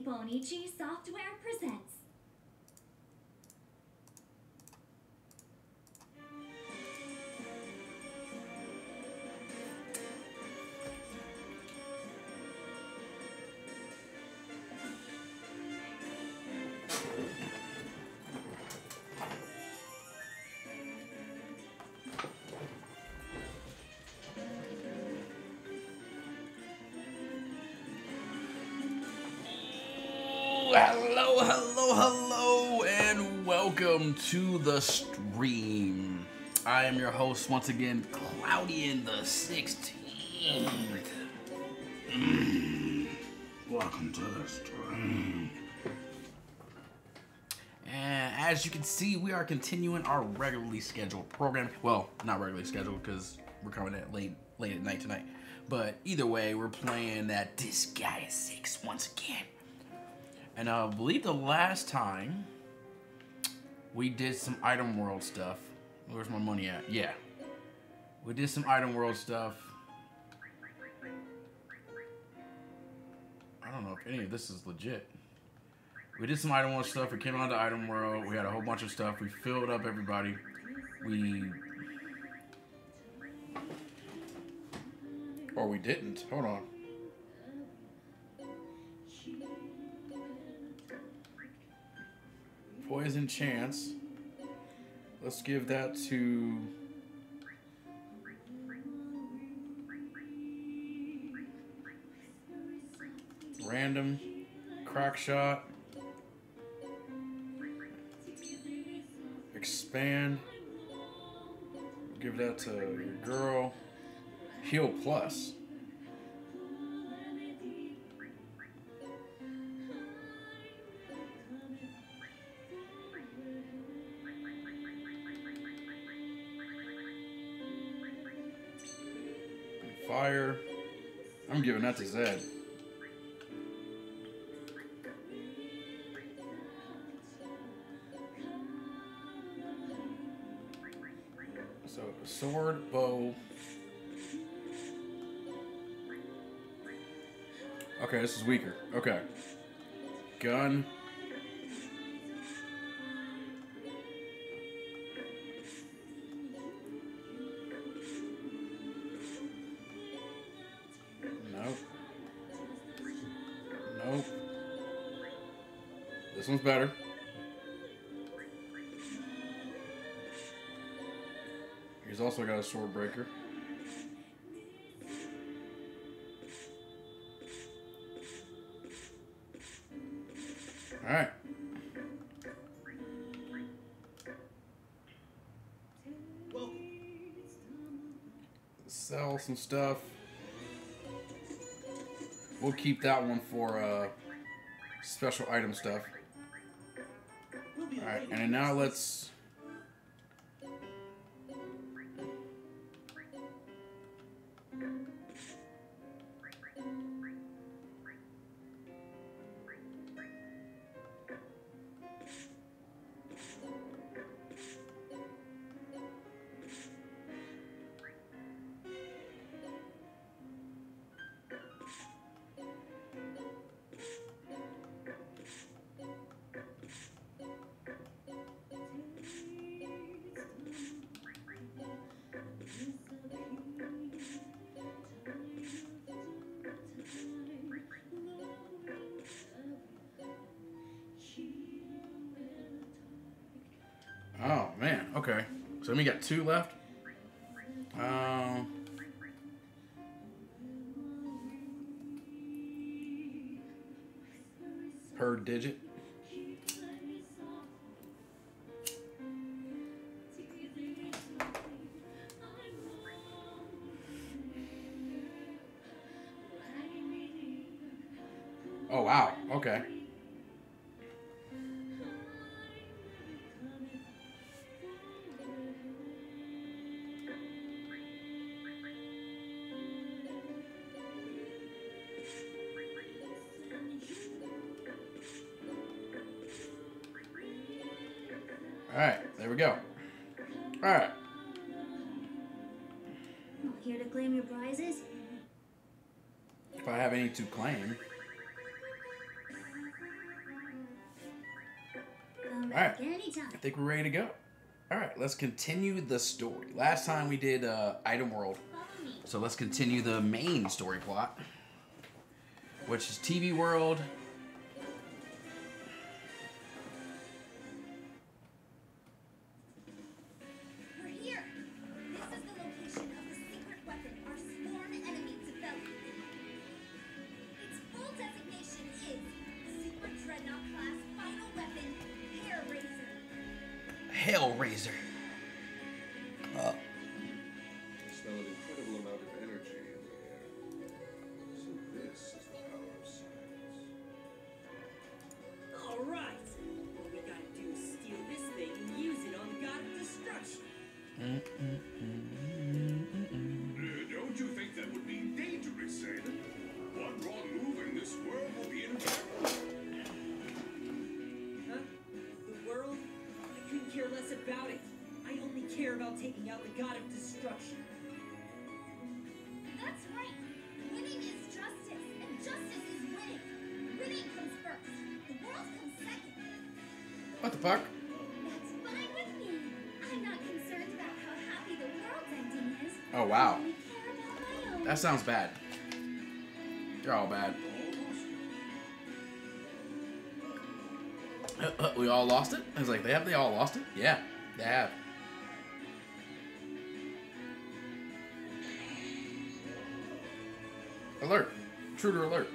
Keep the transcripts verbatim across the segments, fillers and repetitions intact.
Nipponichi Software presents. Hello, hello, hello, and welcome to the stream. I am your host once again, Cloudian the sixteenth. Mm. Welcome to the stream. And as you can see, we are continuing our regularly scheduled program. Well, not regularly scheduled because we're coming at late, late at night tonight. But either way, we're playing that Disgaea six once again. And I believe the last time we did some item world stuff. Where's my money at? Yeah. We did some item world stuff. I don't know if any of this is legit. We did some item world stuff. We came on to item world. We had a whole bunch of stuff. We filled up everybody. We... Or we didn't. Hold on. Poison chance. Let's give that to random crack shot. Expand. Give that to your girl. Heal plus. Fire. I'm giving that to Zed. So, sword, bow. Okay, this is weaker. Okay. Gun. This one's better. He's also got a sword breaker. Alright. Sell some stuff. We'll keep that one for uh, special item stuff. Alright, and now let's... Oh, man. Okay. So we got two left. Um, per digit. Oh, wow. Okay. Alright, there we go. Alright. Here to claim your prizes? If I have any to claim. Alright. Anytime. I think we're ready to go. Alright, let's continue the story. Last time we did uh, Item World. Follow me. So let's continue the main story plot, which is T V World. We're here. This is the location of the secret weapon our sworn enemy developed. Its full designation is Secret Dreadnought Class Final Weapon, Hair Razor. Hellraiser. Uh, Smell an incredible amount of energy in the air. So this is the power of science. All right. What we gotta do is steal this thing and use it on the God of Destruction. mm, mm, mm, mm, mm, mm. Uh, don't you think that would be dangerous, Zayden? One wrong move and this world will be in peril. Huh? The world? I couldn't care less about it. I only care about taking out the God of Destruction. That's right. Winning is justice, and justice is winning. Winning comes first. The world comes second. What the fuck? That's fine with me. I'm not concerned about how happy the world's ending is. Oh, wow. I only care about my own. That sounds bad. You're all bad. Uh, uh, we all lost it? I was like, they have they all lost it? Yeah, they have. Alert. Intruder alert.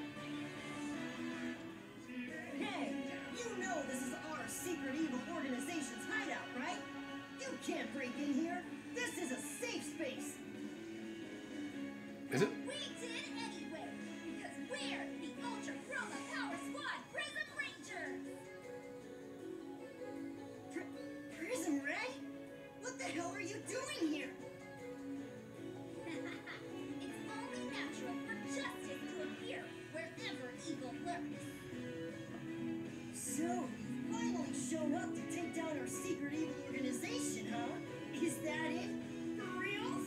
Hey, you know this is our secret evil organization's hideout, right? You can't break in here. This is a safe space. Is it? We did anyway, because we're the Ultra Chroma Power Squad Prism Rangers. Pr- Prism Ray? What the hell are you doing here? It's only natural for justice to appear wherever evil lurks. So, you finally showed up to take down our secret evil organization, huh? Is that it? For reals?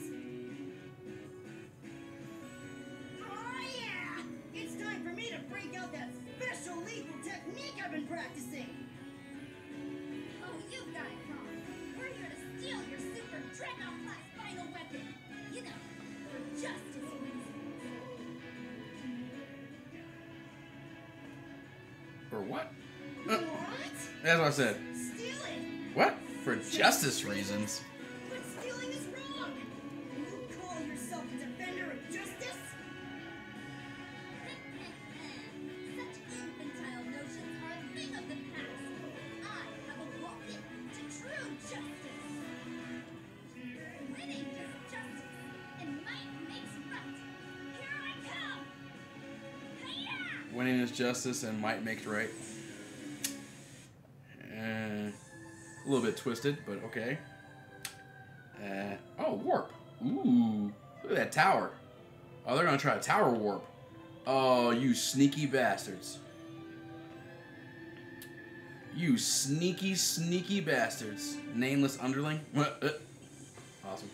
Oh yeah! It's time for me to break out that special lethal technique I've been practicing. Oh, you've got it wrong. We're here to steal your super dreadnought class final weapon. You know, for justice reasons. Or what? Uh, What? that's what I said. Steal it! What? For justice reasons. But stealing is wrong! You call yourself a defender of justice? Such infantile notions are a thing of the past. I have awoken to true justice. Winning is justice, and might makes right. Here I come! Hi-ya! Winning is justice and might makes right. Uh, a little bit twisted, but okay. Uh, oh, warp. Ooh, look at that tower. Oh, they're gonna try a tower warp. Oh, you sneaky bastards. You sneaky, sneaky bastards. Nameless underling. Awesome.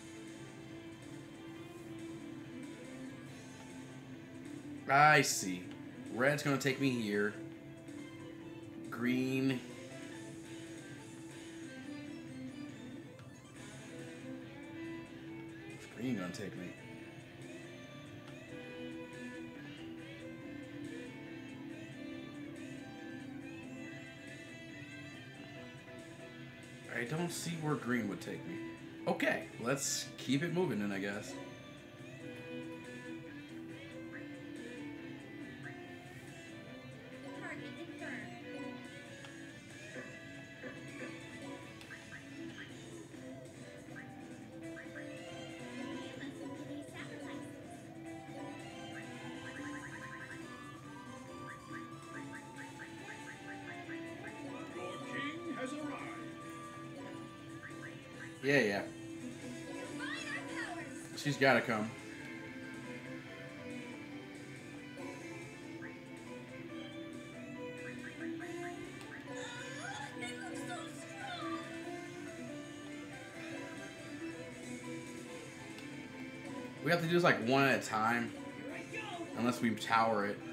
I see. Red's gonna take me here. Green. Green gonna take me. I don't see where green would take me. Okay, let's keep it moving then, I guess. Target confirmed. Humans will give me sacrifices. Your king has arrived. Yeah, yeah. Combine our powers. She's gotta come. Ah, they look so strong. We have to do this like one at a time, Here I go. unless we tower it.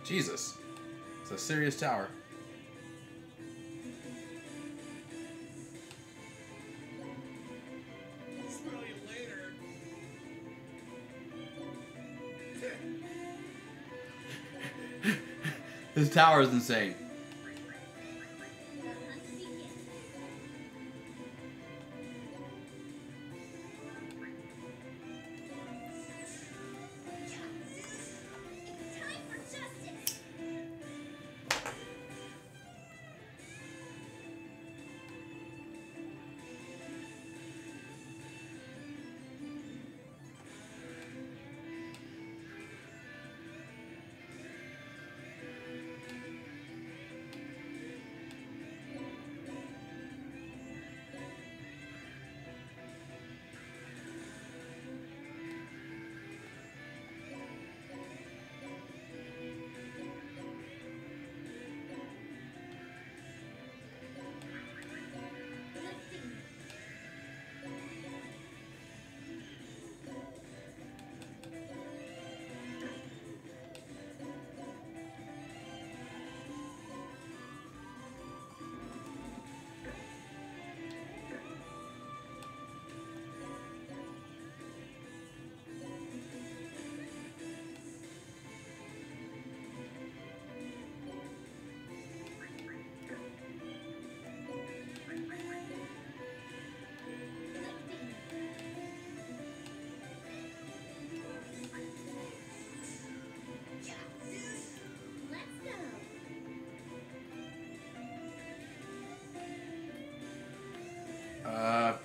Jesus. It's a serious tower. Smell you later. This tower is insane. The hunt begins. It's time for justice. Lifting. Lifting. Let's go. Uh.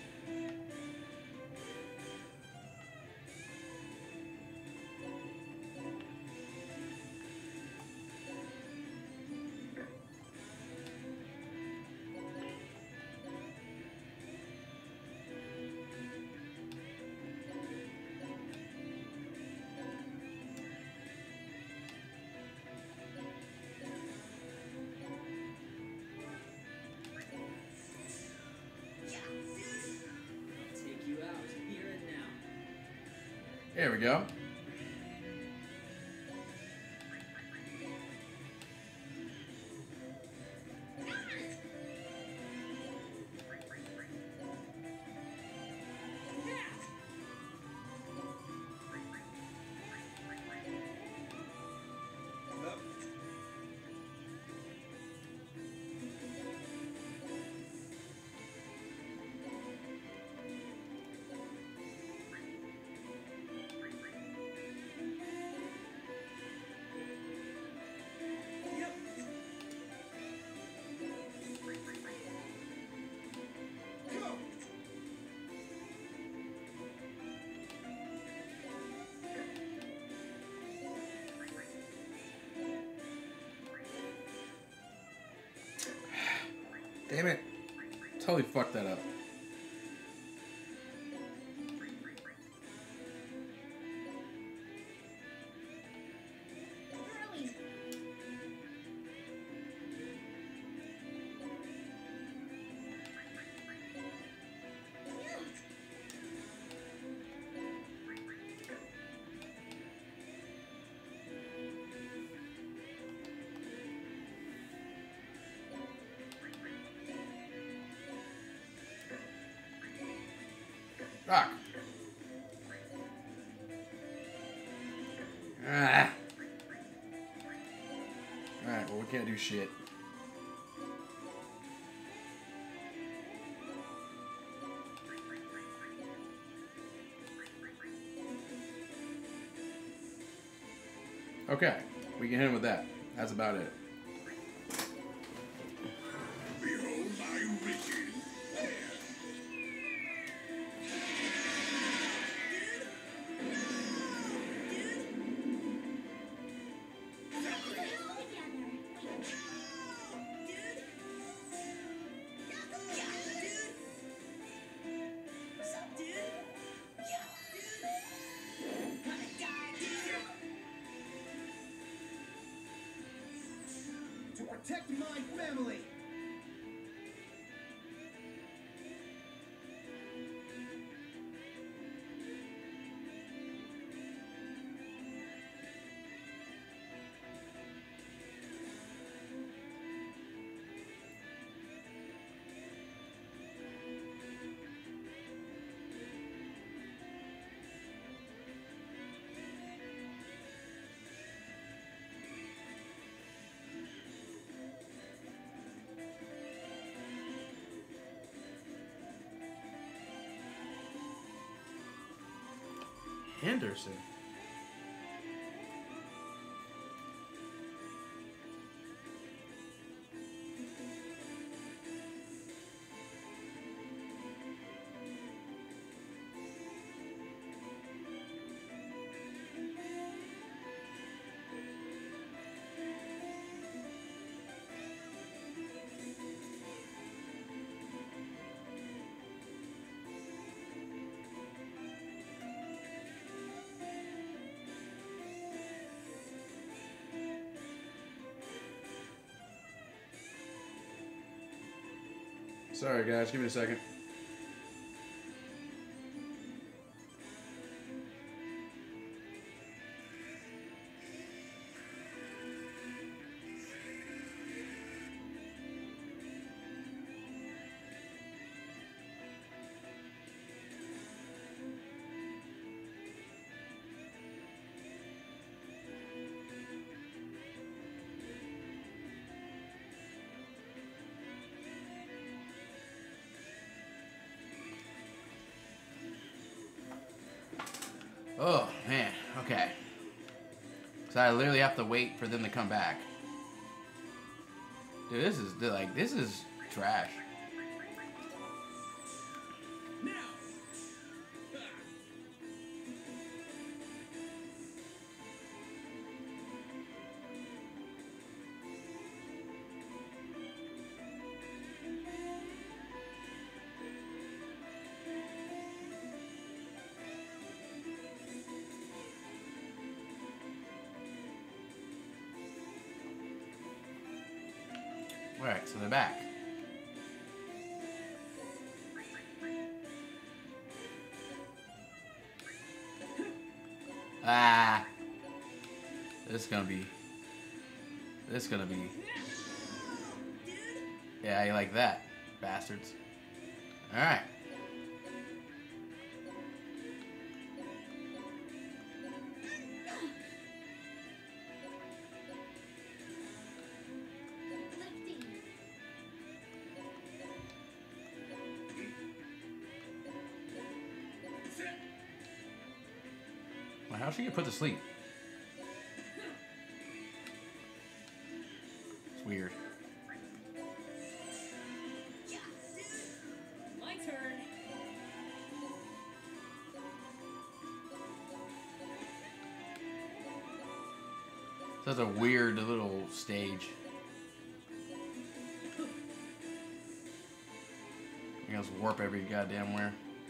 Take you out here and now. There we go. Up. Yep. Go. Damn it. Totally fucked that up. Throwing. Rock. Ah. Alright, well, we can't do shit. Okay, we can hit him with that. That's about it. Behold my riches. To protect my family. Henderson. Sorry, guys. Give me a second. Oh, man. Okay. So I literally have to wait for them to come back. Dude, this is, like, this is trash. Now. Alright, so they're back. Ah. This is gonna be... This is gonna be... Yeah, you like that, bastards. Alright. Well, how'd she get put to sleep? It's weird. My turn. That's a weird little stage. You guys warp every goddamn where.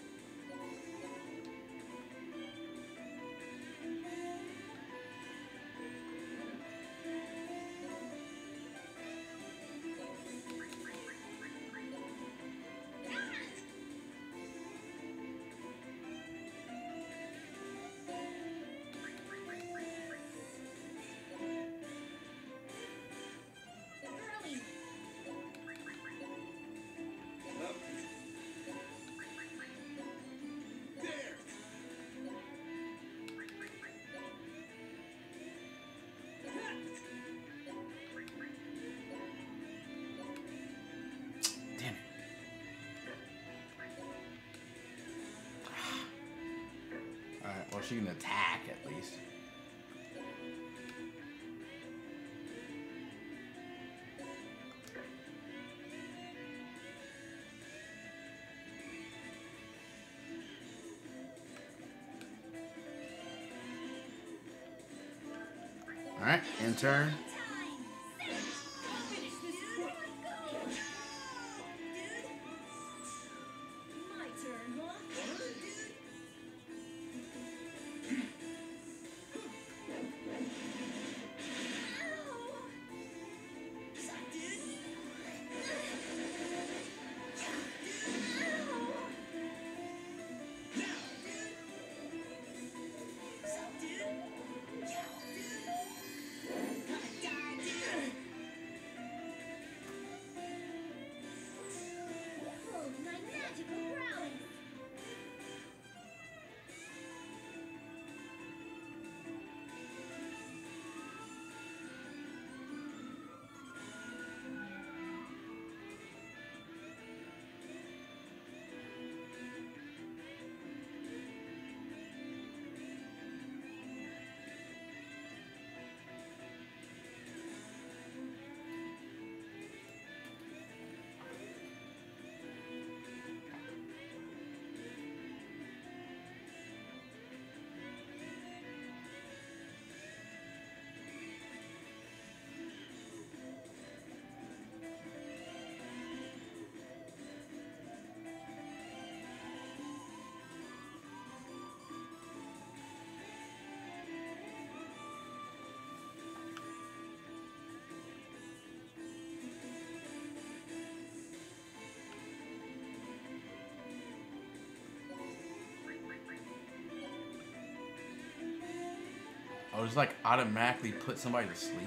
Early. Up. There. Damn it. Alright, well, she can attack at least. Alright, in turn. Finish this quick. My turn, huh? Sup, dude? Yeah, dude. Oh, it's like automatically put somebody to sleep.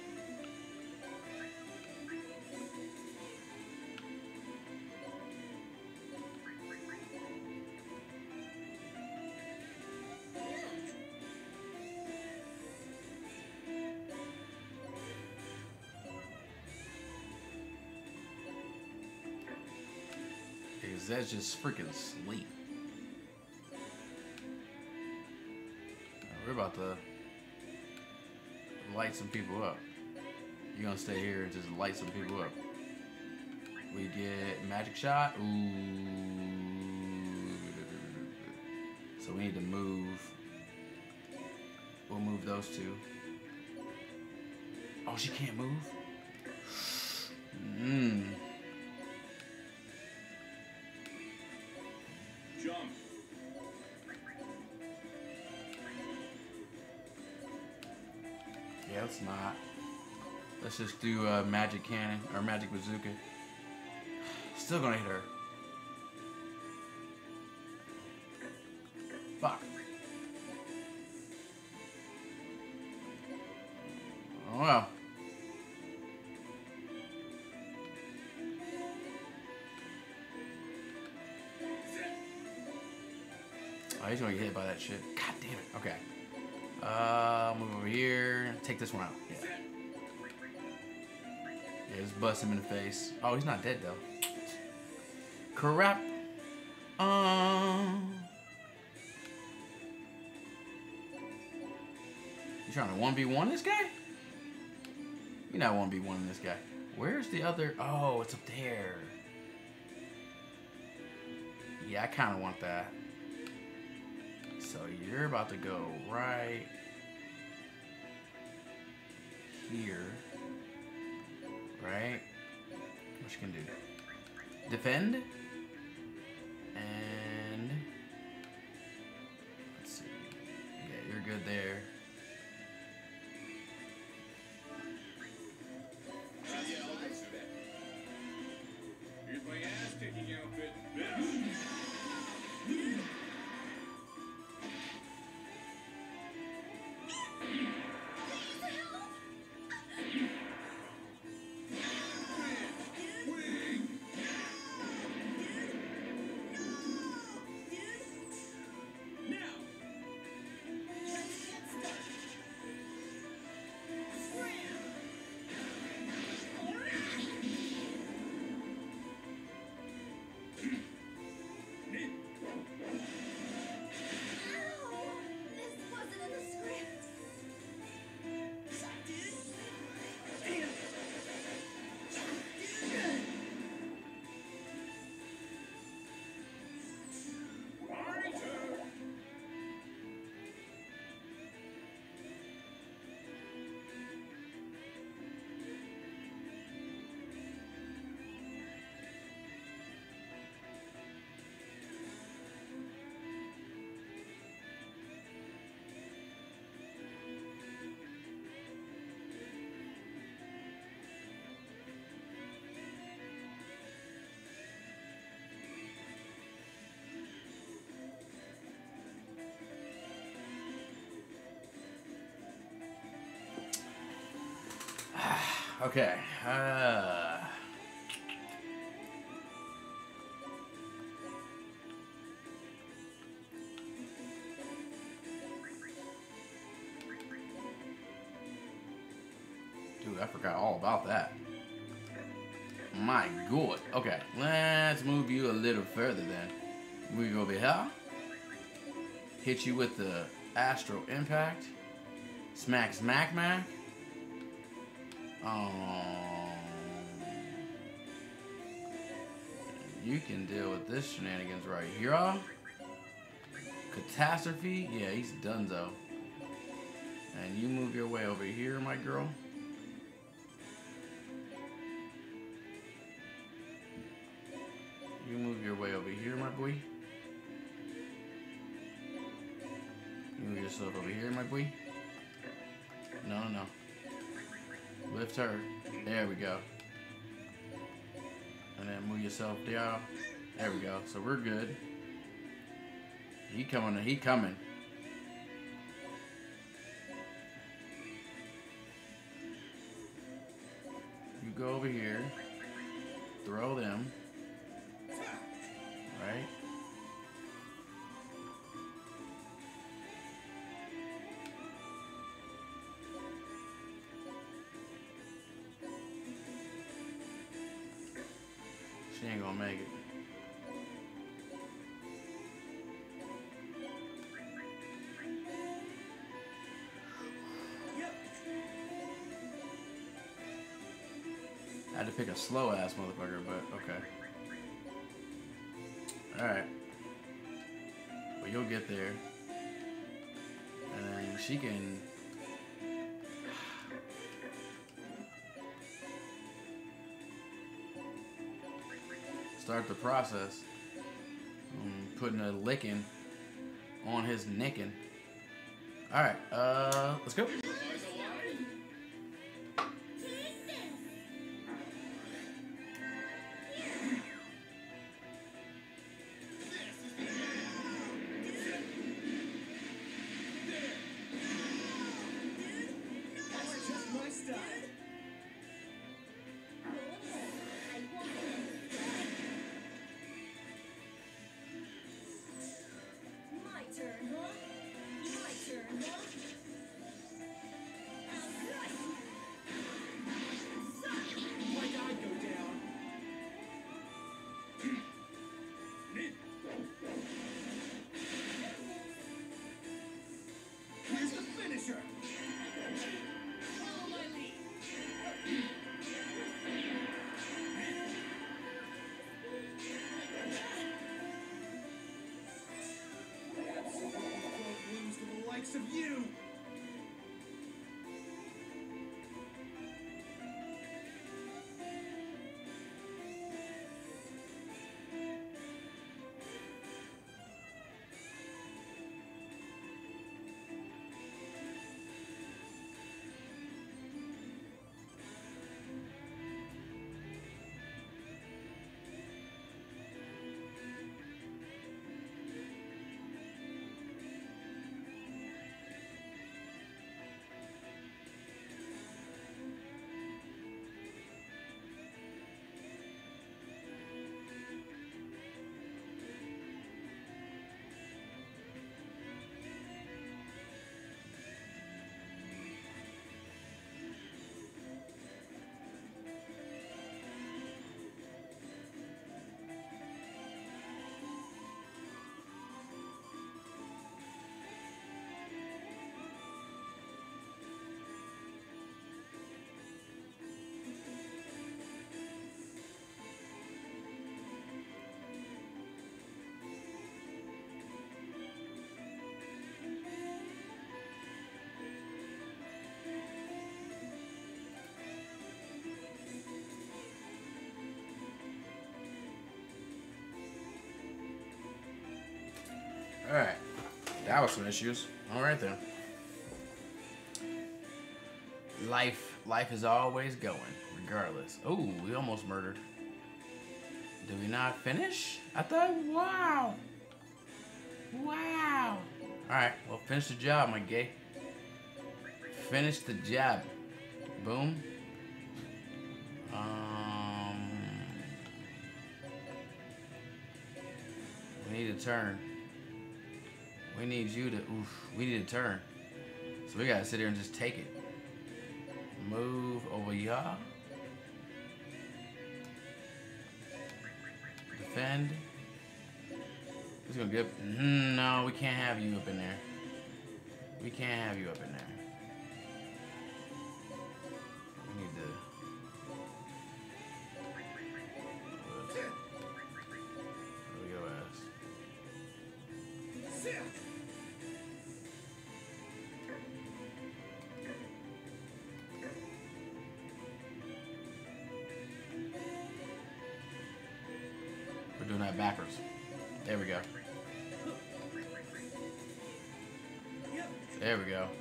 Because that's just freaking sleep. We're about to light some people up. You're gonna stay here and just light some people up. We get magic shot. Ooh. So we need to move. We'll move those two. Oh, she can't move? Mmm. Jump. Yeah, let's not. Let's just do uh, magic cannon or magic bazooka. Still gonna hit her. Fuck. Oh well. Oh, he's gonna get hit by that shit. God damn it. Okay. Uh, move over here. Take this one out. Yeah. Yeah, just bust him in the face. Oh, he's not dead though. Crap. Um. You trying to one v one this guy? You're not one v one this guy. Where's the other? Oh, it's up there. Yeah, I kind of want that. So you're about to go right here, right? What you can do? Defend, and let's see. Yeah, you're good there. Here's my ass-kicking outfit. Okay. Uh, dude, I forgot all about that. My God. Okay, let's move you a little further then. We go over here. Hit you with the Astral Impact. Smack, smack, mac. Um, you can deal with this shenanigans right here. Catastrophe. Yeah, he's donezo. And you move your way over here, my girl. You move your way over here, my boy. You move yourself over here, my boy. No, no, no. Lift her. There we go. And then move yourself down. There we go. So we're good. He coming. He coming. go over here, throw them, right? She ain't gonna make it. I had to pick a slow ass motherfucker, but okay. Alright. Well, you'll get there. And then she can. Start the process. Um, putting a licking on his nicking. Alright, uh, let's go. Of you. Alright. That was some issues. Alright then. Life life is always going, regardless. Oh, we almost murdered. Did we not finish? I thought, wow. Wow. Alright, well, finish the job, my gay. Finish the job. Boom. Um, we need to turn. We need you to, oof, we need to turn. So we gotta sit here and just take it. Move over here. Defend. Who's gonna get, mm, no, we can't have you up in there. We can't have you up in there. We need to. Where we go, ass. We're doing that backwards. There we go. There we go.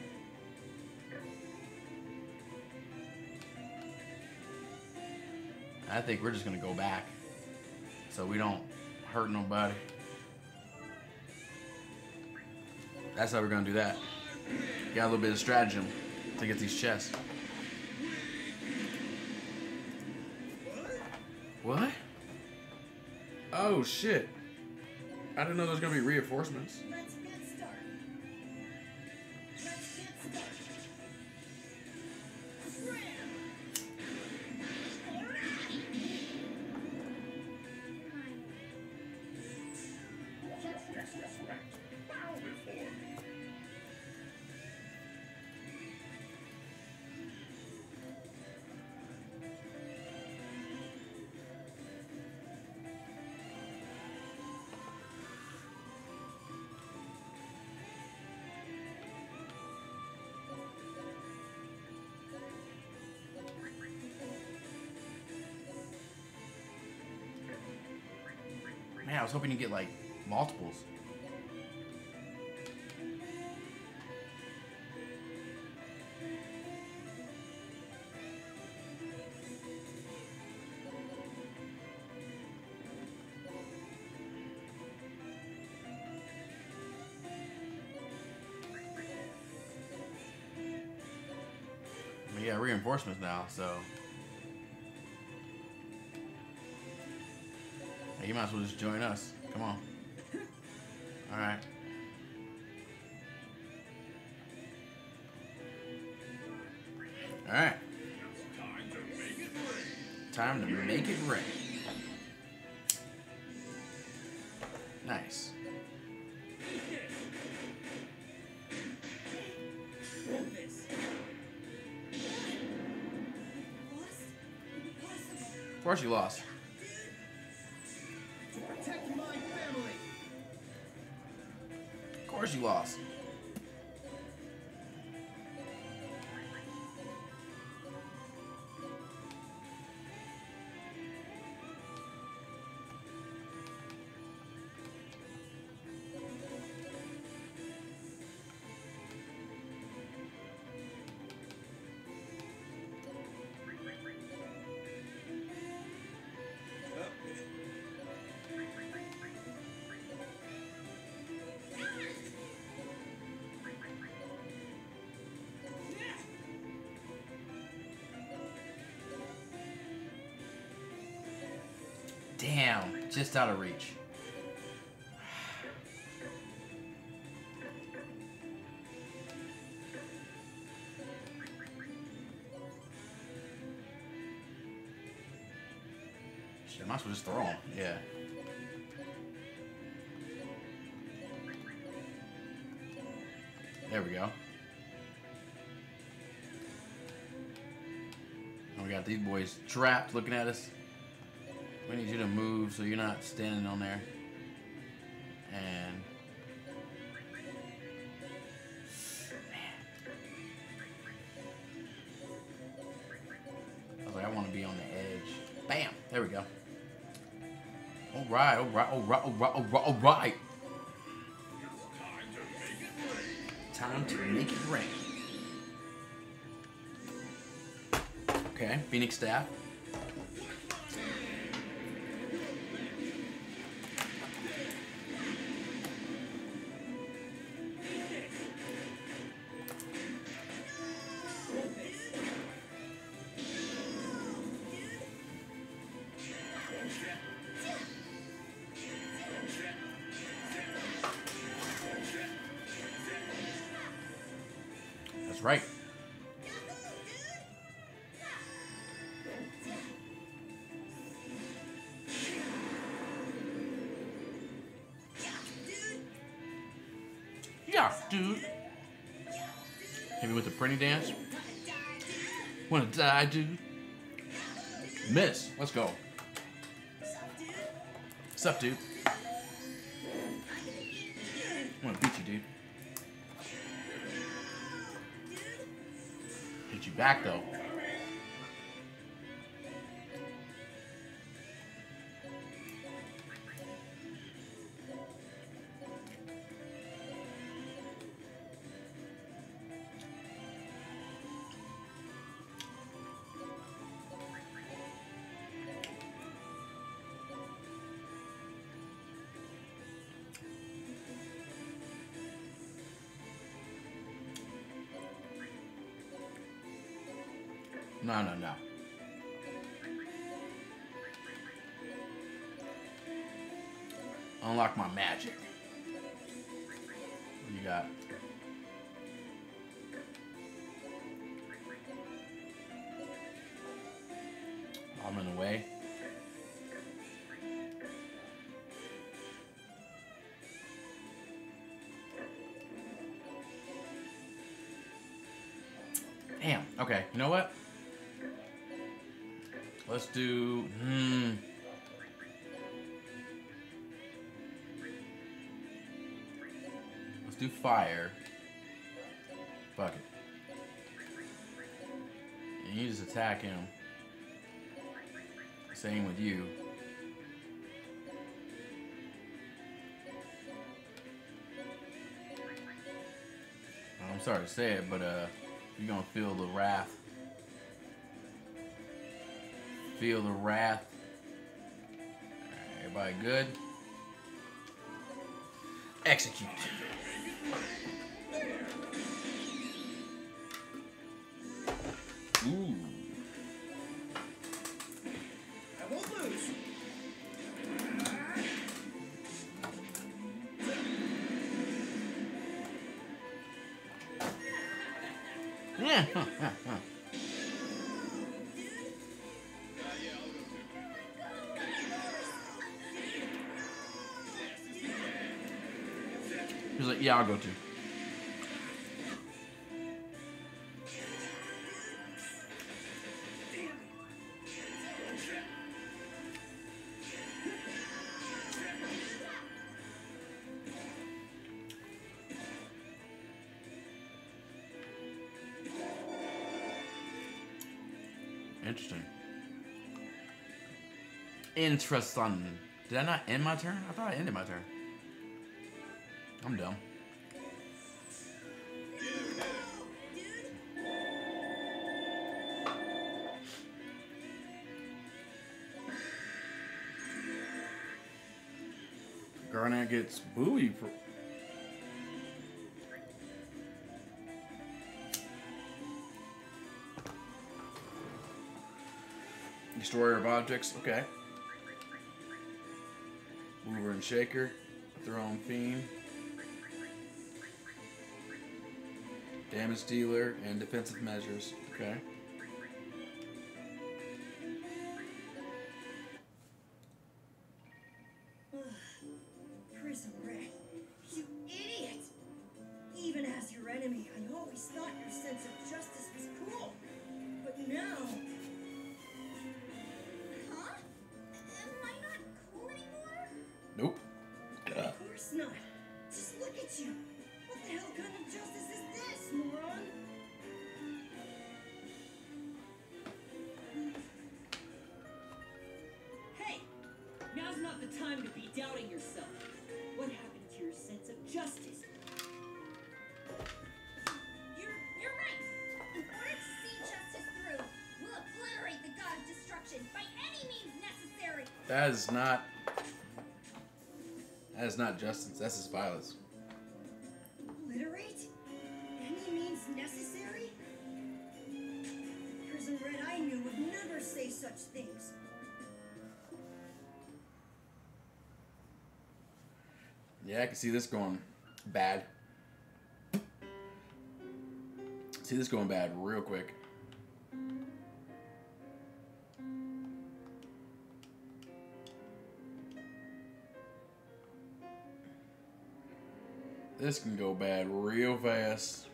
I think we're just gonna go back so we don't hurt nobody. That's how we're gonna do that. Got a little bit of stratagem to get these chests. What? Oh shit. I didn't know there was gonna be reinforcements. Let's get started. Let's get started. Ram! Man, I was hoping to get like multiples. We got reinforcements now, so hey, you might as well just join us. Come on. All right. All right. Time to make it rain. Nice. Of course you lost. Protect my family. Of course you lost. Damn, just out of reach. Shit, I might as well just throw him. Yeah. There we go. And we got these boys trapped looking at us. We need you to move so you're not standing on there. And man. I was like, I want to be on the edge. Bam! There we go. Alright, alright, alright, alright, alright, alright. Time to make it rain. Okay, Phoenix staff. That's right. Yeah, dude. Hit me with the pretty dance. Wanna die, dude? Miss. Let's go. What's up, dude? I'm gonna beat you, dude. Hit you back, though. No, no, no. Unlock my magic. What you got? I'm in the way. Damn. Okay. You know what? Let's do. Hmm. Let's do fire. Fuck it. And you just attack him. Same with you. I'm sorry to say it, but uh, you're gonna feel the wrath. Feel the wrath. Everybody good? Execute. Ooh. I won't lose. Yeah. He's like, yeah, I'll go too. Interesting. Interesting. Did I not end my turn? I thought I ended my turn. I'm dumb. Garnet gets buoy. Pro Destroyer of objects. Okay. Mover and shaker. Throne fiend. Damage dealer and defensive measures. Okay. Prison Red, you idiot! Even as your enemy, I always thought your sense of justice was cool. But now... Huh? Am I not cool anymore? Nope. Of course not. Just look at you. What the hell kind of justice is this, moron? Hey! Now's not the time to be doubting yourself. What happened to your sense of justice? You're you're right. In order to see justice through, we'll obliterate the god of destruction by any means necessary. That is not. That is not justice. That's just violence. Obliterate? Any means necessary? Prison Red I knew would never say such things. Yeah, I can see this going bad. See this going bad real quick. This can go bad real fast.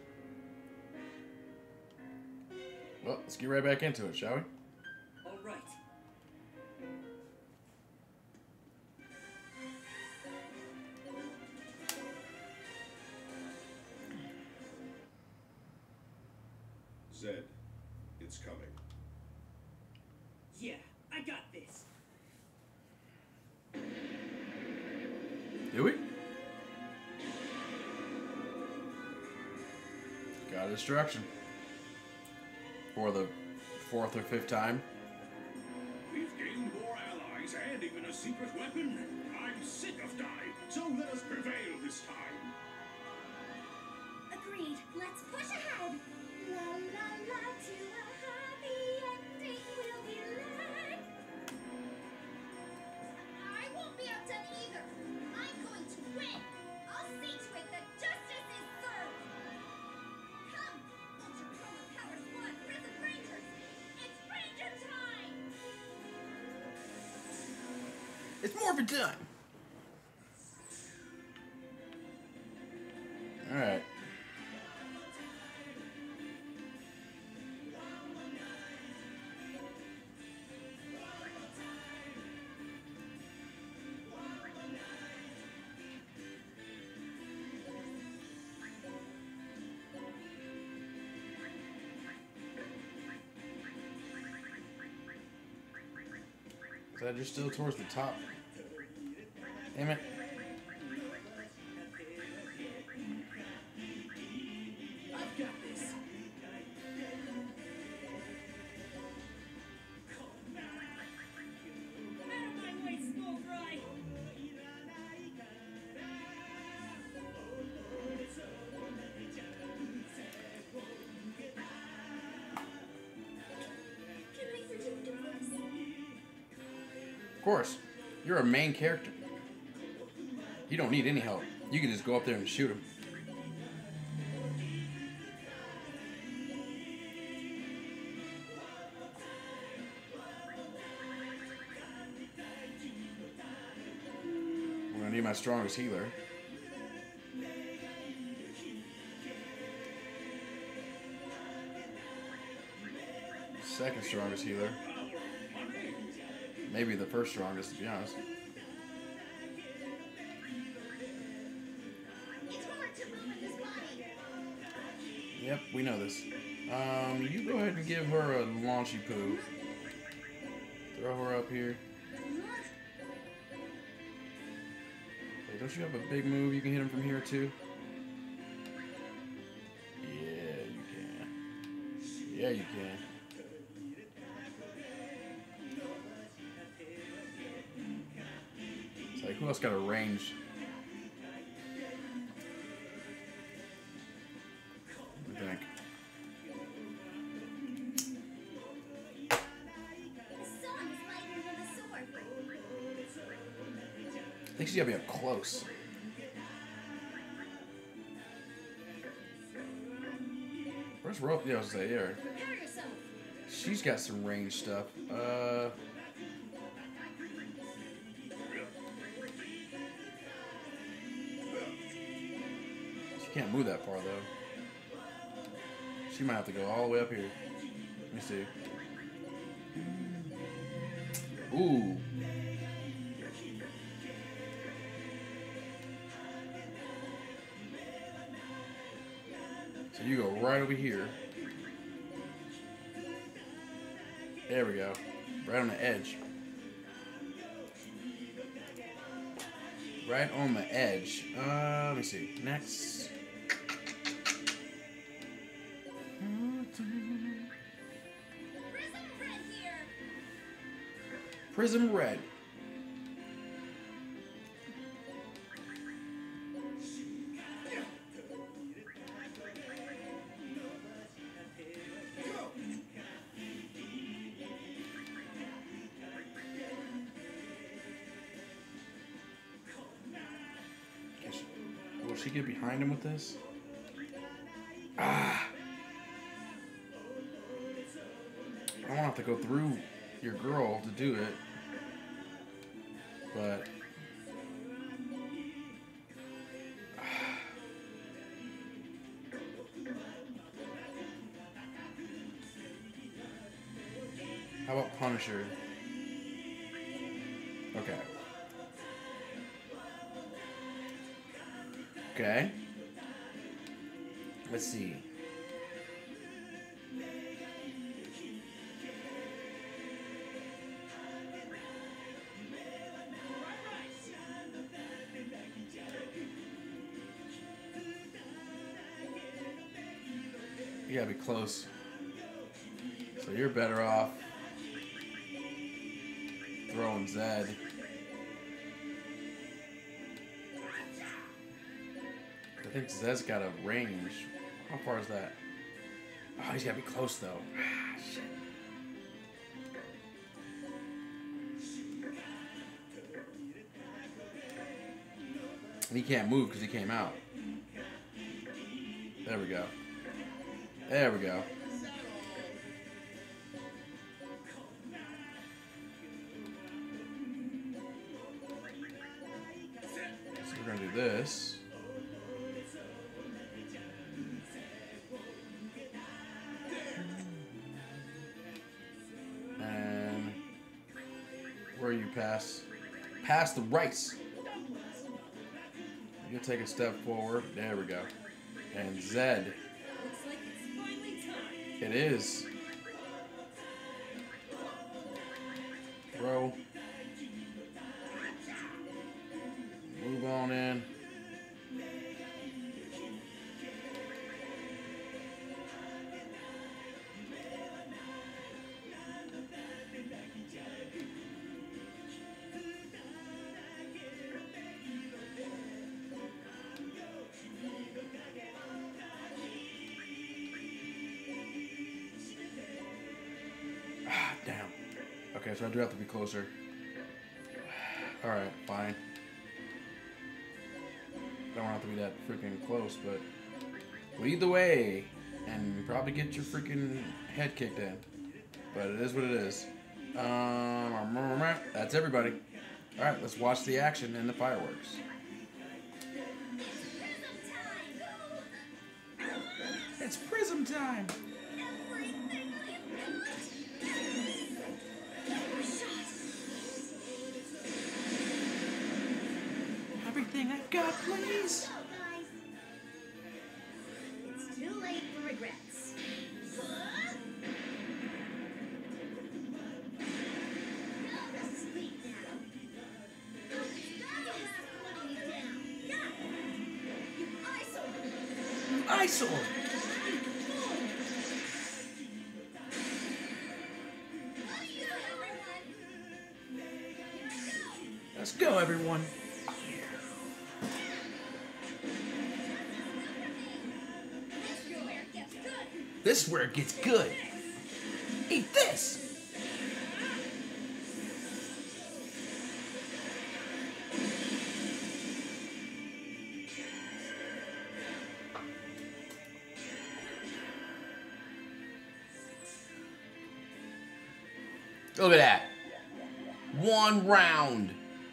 Well, let's get right back into it, shall we? All right. Zed, it's coming. Yeah, I got this. Do we? Got destruction. For the fourth or fifth time. We've gained more allies and even a secret weapon. I'm sick of dying, so let us prevail this time. Agreed. Let's push ahead. La la la to a happy ending will be led. I won't be outdone either. I It's morphin' time! Alright. Glad you're still towards the top. Damn it. I've got this. Out of my way, snow fry. Can we forgive divorce? Of course, you're a main character. You don't need any help. You can just go up there and shoot him. I'm gonna need my strongest healer. Second strongest healer. Maybe the first strongest, to be honest. It's hard to ruin his body. Yep, we know this. Um, you go ahead and give her a launchy poo. Throw her up here. Hey, don't you have a big move you can hit him from here too? Yeah, you can. Yeah, you can. It's like, who else got a range? Let me think. The sun is lighter than the sword. I think she's gotta be up close. Where's Rope? Yeah, I was gonna say, yeah. Prepare yourself. She's got some range stuff. Uh. She can't move that far though. She might have to go all the way up here. Let me see. Ooh. So you go right over here. There we go. Right on the edge. Right on the edge. Uh, let me see. Next. Prism red here. Prism Red. Can she- Will she get behind him with this? Ah! I don't have to go through your girl to do it. But how about Punisher? Okay. Okay. Let's see. You gotta be close. So you're better off throwing Zed. I think Zed's got a range. How far is that? Oh, he's gotta be close though. Ah, shit. And he can't move because he came out. There we go. There we go. We're gonna do this. And where you pass? Pass the rice. You take a step forward. There we go. And Z. Looks like it's finally time. It is. Throw. Move on in. Ah, damn. Okay, so I do have to be closer. Alright, fine. Don't have to be that freaking close, but lead the way and probably get your freaking head kicked in. But it is what it is. Um, that's everybody. Alright, let's watch the action and the fireworks. It's prism time! Everything I've got, please! Go, guys. It's too late for regrets. Go to sleep now. That is slowing you down. Yeah. You eyesore. Eyesore! Let's go, everyone. This is where it gets good. Eat this. Look at that. One round.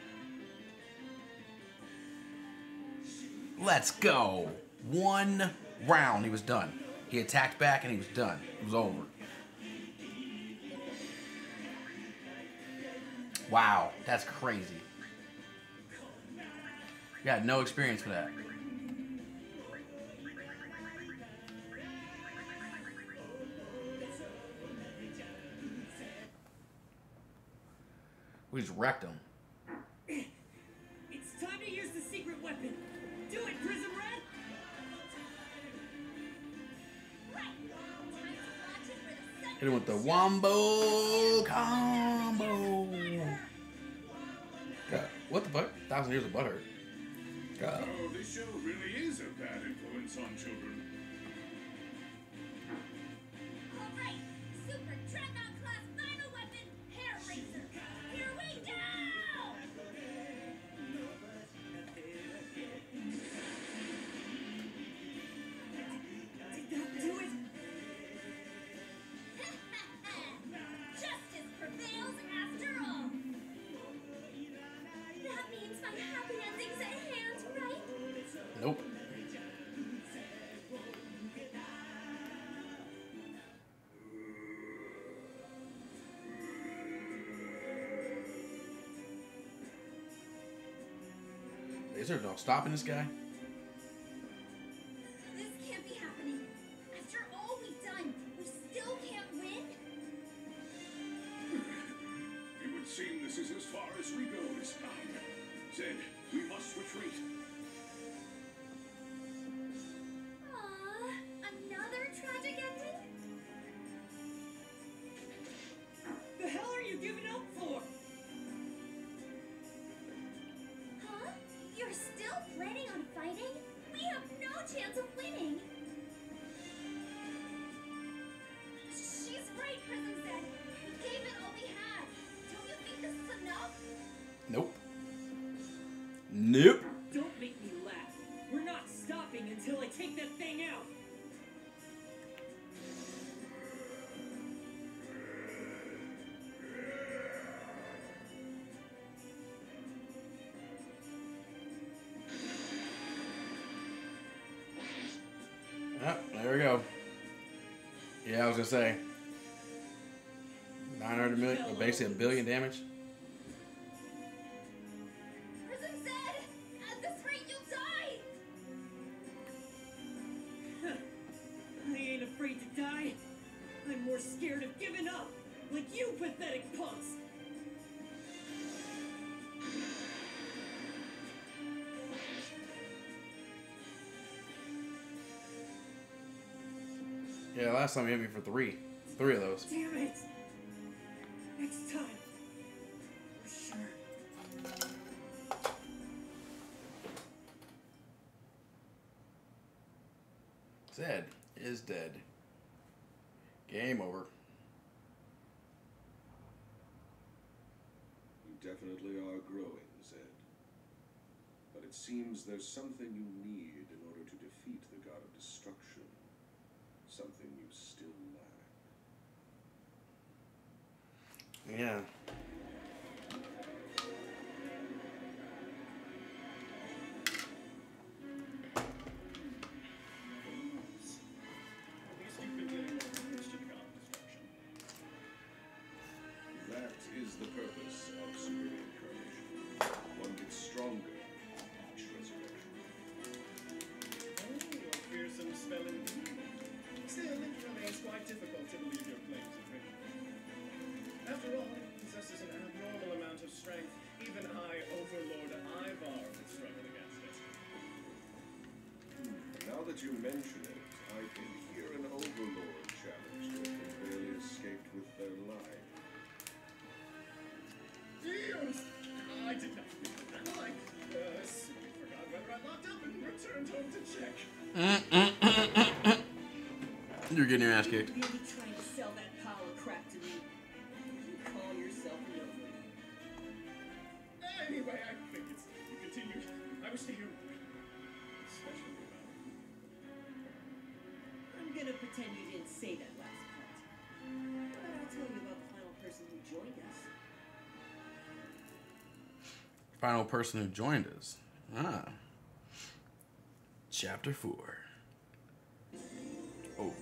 Let's go. One round. He was done. He attacked back and he was done. It was over. Wow, that's crazy. Got no experience for that. We just wrecked him. It's time to use the secret weapon. Do it, Prism Red! Hit him with the wombo combo. God, what the fuck? Thousand years of butter. God. Oh, this show really is a bad influence on children. All right, Super Dreadnought class final weapon, Hair Razor. Here we go! Did that do it? Justice prevails after all. That means my happy ending's at hand, right? Nope. Is there no stopping this guy? This can't be happening. After all we've done, we still can't win? It would seem this is as far as we go this time. Zed, we must retreat. Aww, another tragic ending? The hell are you giving up for? Huh? You're still planning on fighting? We have no chance of winning. She's right, Prism said. We gave it all we had. Don't you think this is enough? Nope. Nope. Don't make me laugh. We're not stopping until I take that thing out. Yeah, I was gonna say nine hundred million, or basically a billion damage. Prism said, at this rate you'll die. I ain't afraid to die. I'm more scared of giving up, like you pathetic punks. Yeah, last time he hit me for three. Three of those. Damn it! Next time. For sure. Zed is dead. Game over. You definitely are growing, Zed. But it seems there's something you need in order to defeat the god of destruction. Something you still lack. Yeah. That is the purpose of super reincarnation. One gets stronger each resurrection. Oh, a fearsome spell indeed. Still, it remains quite difficult to believe your claims of victory. After all, it possesses an abnormal amount of strength. Even I, Overlord Ivar, would struggle against it. Now that you mention it, I can hear an Overlord challenge that has barely escaped with their life. Dios! I did not think of that. I uh, simply forgot whether I locked up and returned home to check. You're getting your ass kicked. You're really trying to sell that pile of crap to me. You call yourself a nobody. Anyway, I think it's you continued. I wish to hear more, especially about it. I'm gonna pretend you didn't say that last part. But I'll tell you about the final person who joined us. Final person who joined us. Ah. Chapter four. Over.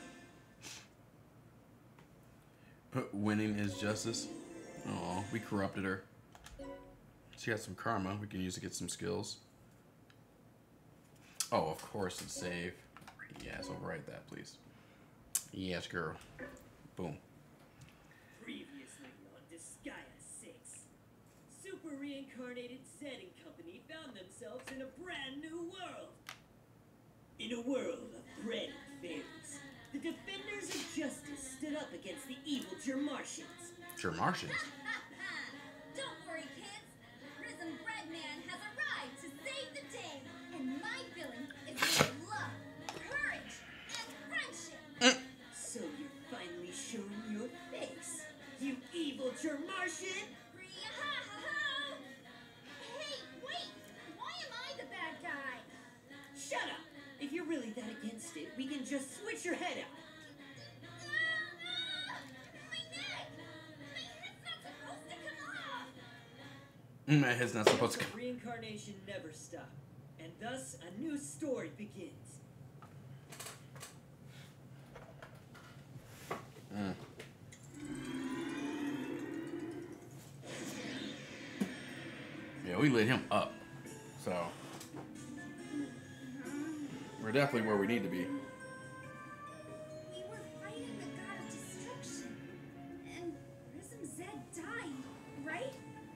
Winning is justice. Oh, we corrupted her. She got some karma we can use to get some skills. Oh, of course, it's save. Yes, overwrite that, please. Yes, girl. Boom. Previously on Disgaea six, super reincarnated Zed and company found themselves in a brand new world. In a world of bread and berries, the defenders of justice stood up against the evil Germartians. Germartians? Don't worry, kids. Prism Breadman has arrived to save the day. And my feeling is full of love, courage, and friendship. So you're finally showing your face, you evil Germartian! Free-ha-ha-ha! Hey, wait! Why am I the bad guy? Shut up! If you're really that against it, we can just switch your head out. Ah, my neck! My head's not supposed to come off! Mm, my head's not supposed to come. Reincarnation never stopped, and thus a new story begins. Mm. Yeah, we lit him up. So we're definitely where we need to be. We were fighting the god of destruction. And Prism Zed died, right?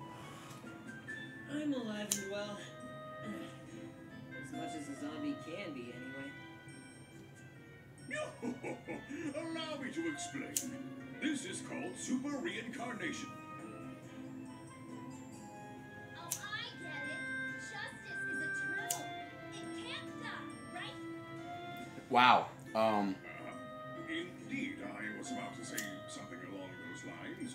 I'm alive and well. As much as a zombie can be, anyway. Allow me to explain. This is called super reincarnation. Oh, I get it. Justice is eternal. It can't die, right? Wow. Um. Uh, indeed, I was about to say something along those lines.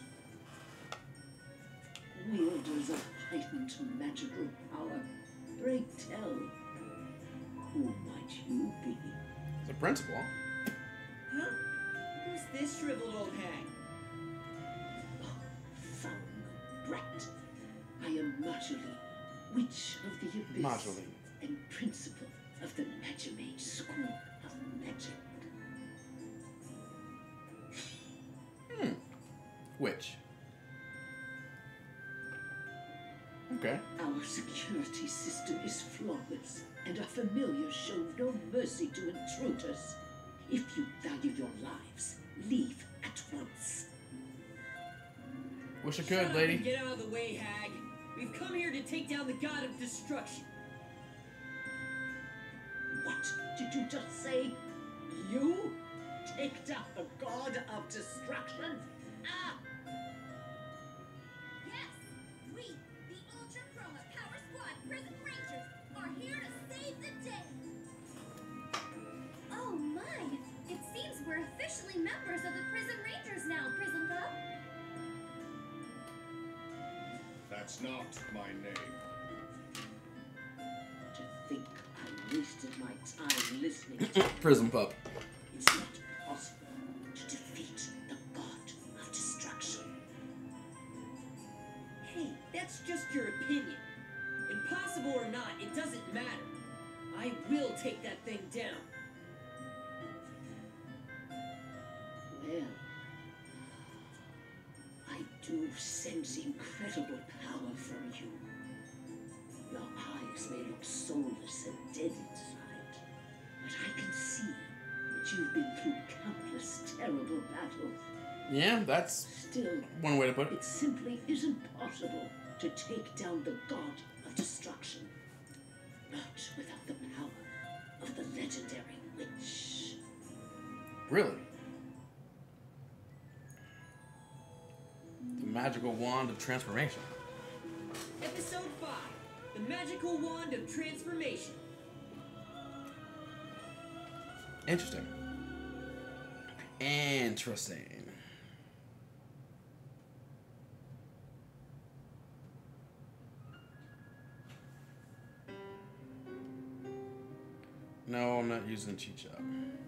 Wielders of heightened magical power, pray tell, who might you be? The principal. Huh? Who's this shriveled old hag? Oh, foul brat. I am Marjorie, Witch of the Abyss, Marjorie. and Principal of the Magimage School of Magic. Which? Okay. Our security system is flawless, and our familiars show no mercy to intruders. If you value your lives, leave at once. Wish I Shut could, up lady. and get out of the way, hag. We've come here to take down the god of destruction. What did you just say? You take down the god of destruction? Ah! Yes, we, the Ultra Chroma Power Squad Prison Rangers, are here to save the day. Oh my! It seems we're officially members of the Prison Rangers now, Prison Pup. That's not my name. To think I wasted my time listening to Prison pup. It's not possible to defeat the god of destruction. Hey, that's just your opinion. Impossible or not, it doesn't matter. I will take that thing down. Well, I do sense incredible power from you. Your eyes may look soulless and dead inside, but I can see that you've been through countless terrible battles. Yeah, that's Still, one way to put it. it simply isn't possible to take down the god of destruction. Not without the power of the legendary witch. Really? The magical wand of transformation. Episode five, the magical wand of transformation. Interesting. Interesting. No, I'm not using cheat shop.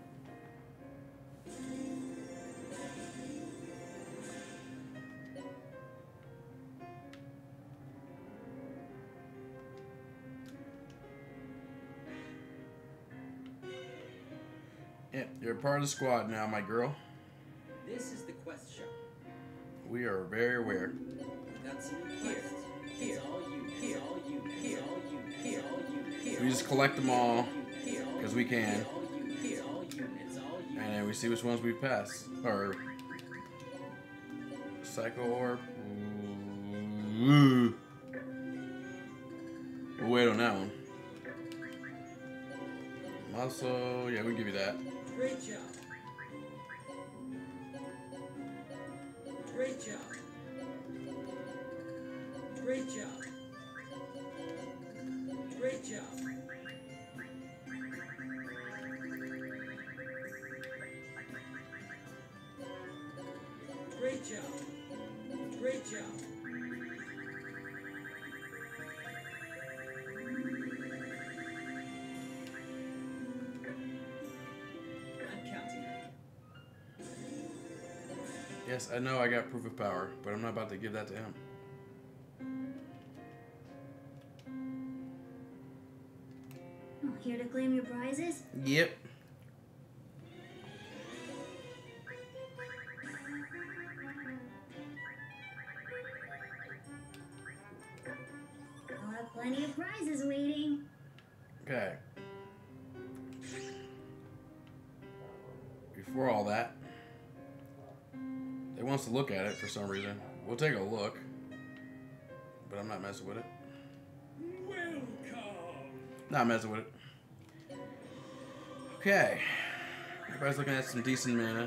Yeah, you're a part of the squad now, my girl. This is the quest shop. We are very aware. Got some new quests. Here, it's all you. It's all you. It's all you. It's all you. It's We just collect them all because we can, all you. It's all you. It's all you. and then we see which ones we pass. Or Psycho Orb. Ooh. We'll wait on that one. Also, yeah, we can give you that. Great job. Great job. Great job. Great job. Great job. Great job. I'm counting. Yes, I know I got proof of power, but I'm not about to give that to him. Oh, here to claim your prizes? Yep. I'll have plenty of prizes waiting. Okay. Before all that, they want us to look at it for some reason. We'll take a look, but I'm not messing with it. Welcome. Not messing with it. Okay. Everybody's looking at some decent mana.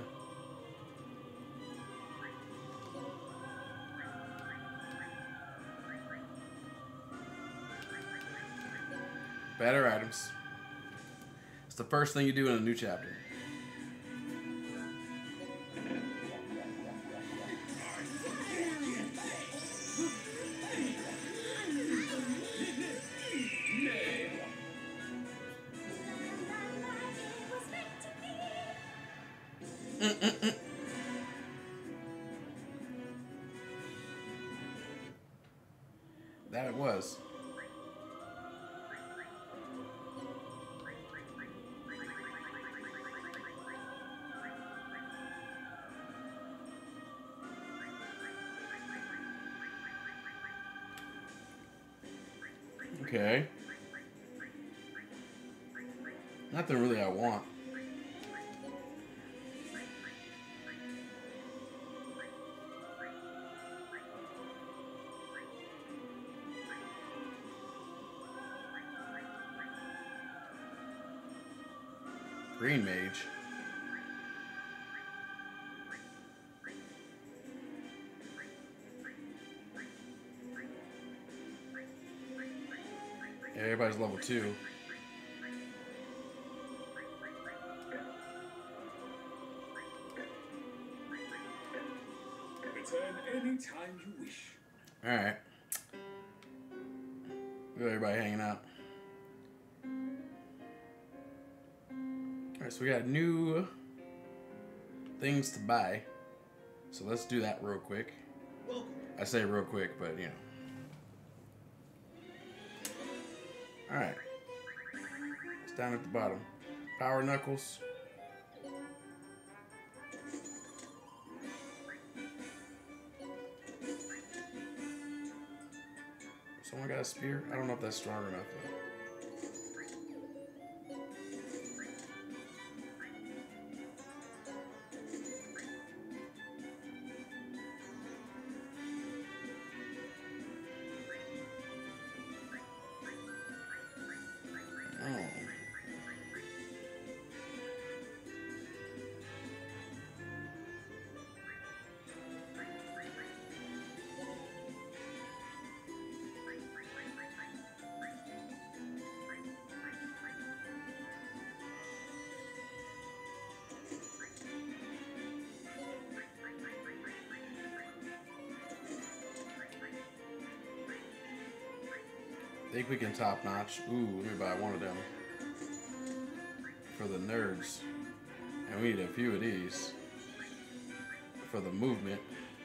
Better items. It's the first thing you do in a new chapter. Mm-mm-mm. That it was. Okay. Nothing really I want. Green mage. Yeah, everybody's level two. Return anytime you wish. Alright. Good, everybody hanging out. Alright, so we got new things to buy. So let's do that real quick. Welcome. I say real quick, but you know. Alright. It's down at the bottom. Power knuckles. Someone got a spear? I don't know if that's strong enough though. I think we can top notch. Ooh, let me buy one of them for the nerds. And we need a few of these for the movement.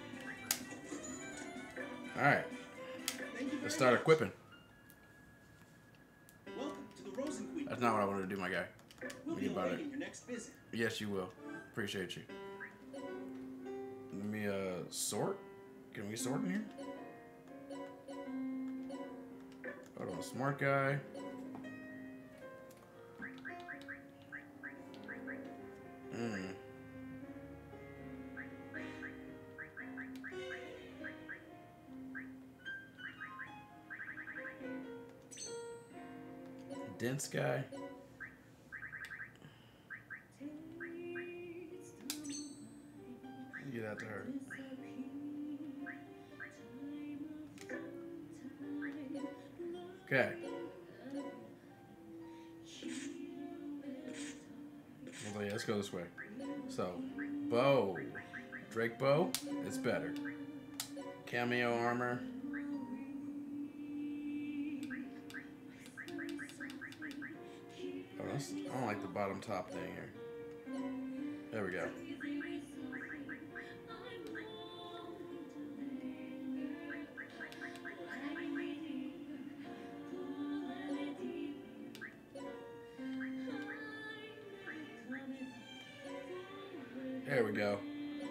Alright. Let's start equipping. Welcome to the Rosen Queen. That's not what I wanted to do, my guy. We'll Let be me about it. awaiting your next visit. Yes, you will. Appreciate you. Let me uh sort. Can we sort in here? Hold on, smart guy. Mm. Dense guy. Get out to her. Okay. Well, yeah, let's go this way. So, bow. Drake bow, it's better. Cameo armor. Oh, that's, I don't like the bottom top thing here. There we go. There we go.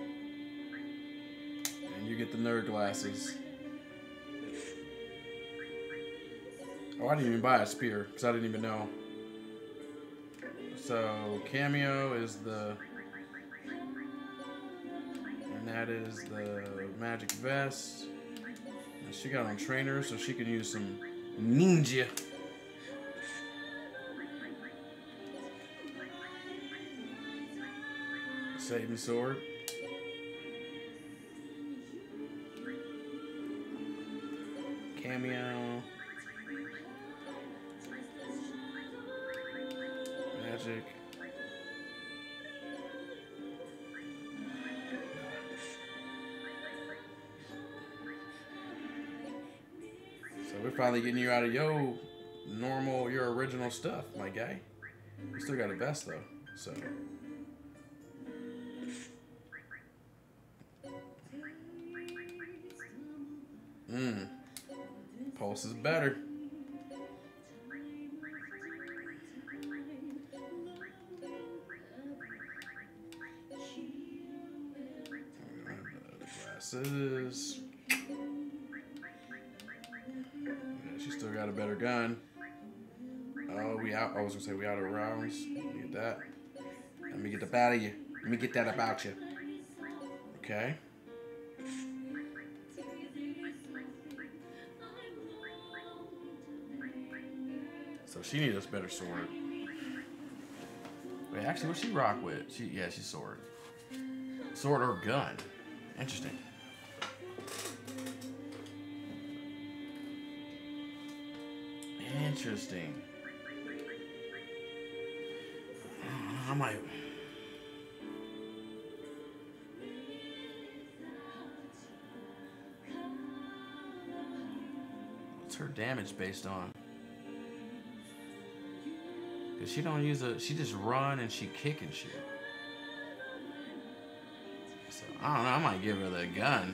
And you get the nerd glasses. Oh, I didn't even buy a spear because I didn't even know. So, cameo is the... And that is the magic vest. And she got on trainer, so she can use some ninja. Saving sword. Cameo. Magic. So we're finally getting you out of your normal, your original stuff, my guy. You still got a vest though, so. Mmm. Pulse is better. The glasses. Yeah, she still got a better gun. Oh, we out. I was gonna say we out of rounds. Get that. Let me get the out of you. Let me get that about you. Okay. So she needs a better sword. Wait, actually, what she rock with? She, yeah, she's sword. Sword or gun. Interesting. Interesting. I might. What's her damage based on? Cause she don't use a. She just run and she kick and shit. So I don't know. I might give her the gun.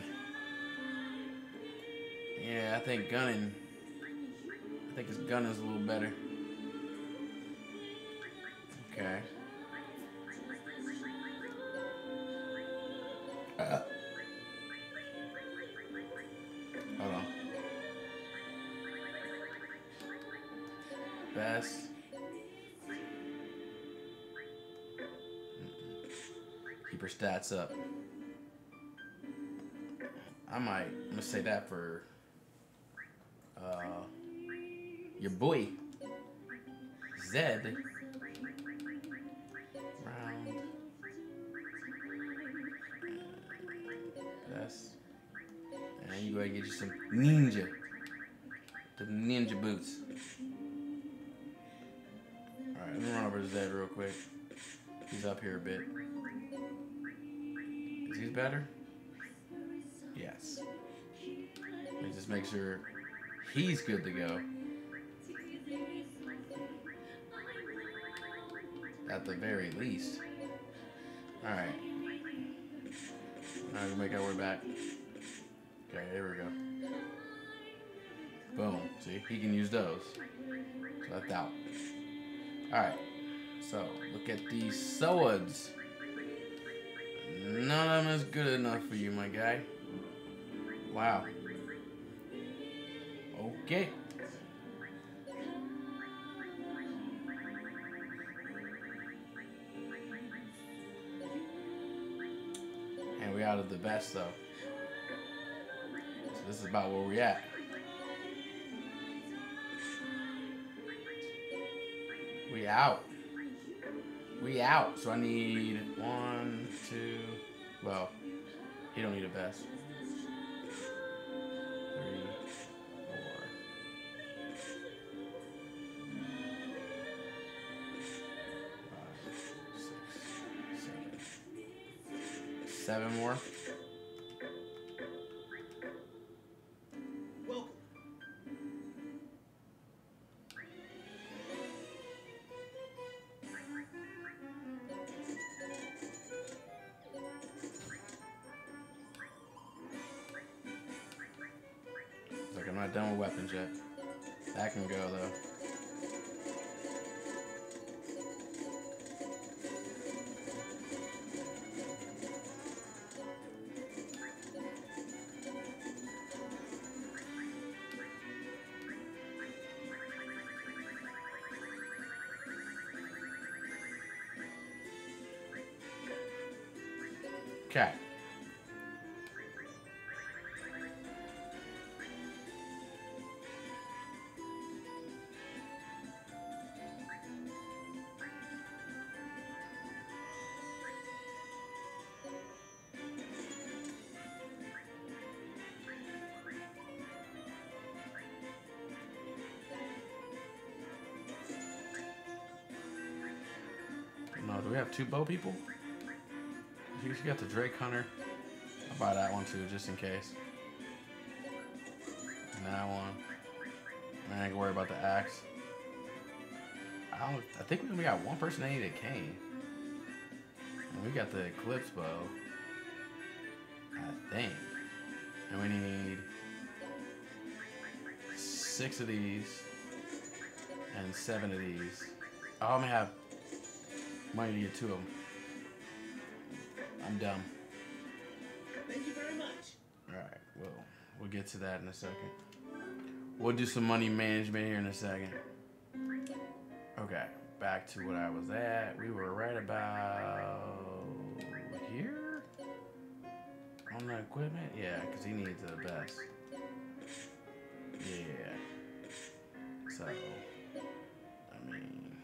Yeah, I think gunning. I think his gun is a little better. Okay. Uh, hold on. Best. Keep her stats up. I might. I'm gonna say that for uh, your boy Zed. Round. Best. And you go ahead and get you some ninja. The ninja boots. Alright, let me run over to Zed real quick. He's up here a bit. Is he better? Yes. Let me just make sure he's good to go. At the very least. Alright. Alright, we'll make our way back. Okay, here we go. Boom. See, he can use those. So that's out. Alright. So, look at these swords. None of them is good enough for you, my guy. Wow. Okay. And we out of the best, though. So this is about where we at. We out. We out. So I need one, two. Well, he don't need a vest. Three, four. Five, six, seven. Seven more. Welcome. Like I'm not done with weapons yet. That can go though. Okay. No, do we have two bow people? You got the Drake Hunter. I'll buy that one too, just in case. And that one. I ain't gonna worry about the axe. I don't. I think we only got one person that needed a cane. And we got the Eclipse bow. I think. And we need six of these and seven of these. Oh, I'm gonna have. Might need two of them. I'm dumb. Thank you very much. Alright, well, we'll get to that in a second. We'll do some money management here in a second. Okay, back to what I was at. We were right about here on the equipment. Yeah, because he needs the best. Yeah. So, I mean,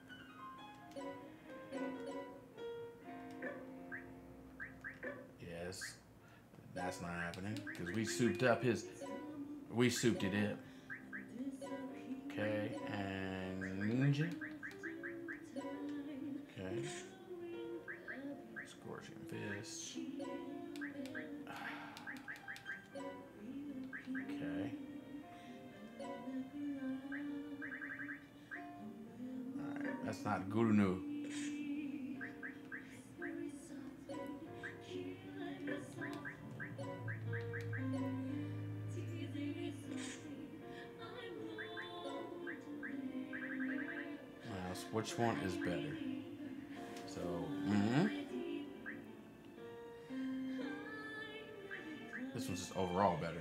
yes, that's not happening because we souped up his. We souped it up. Okay, and ninja. Okay. Scorching fist. Okay. Alright, that's not Gurunu. Which one is better? So, mm-hmm. This one's just overall better.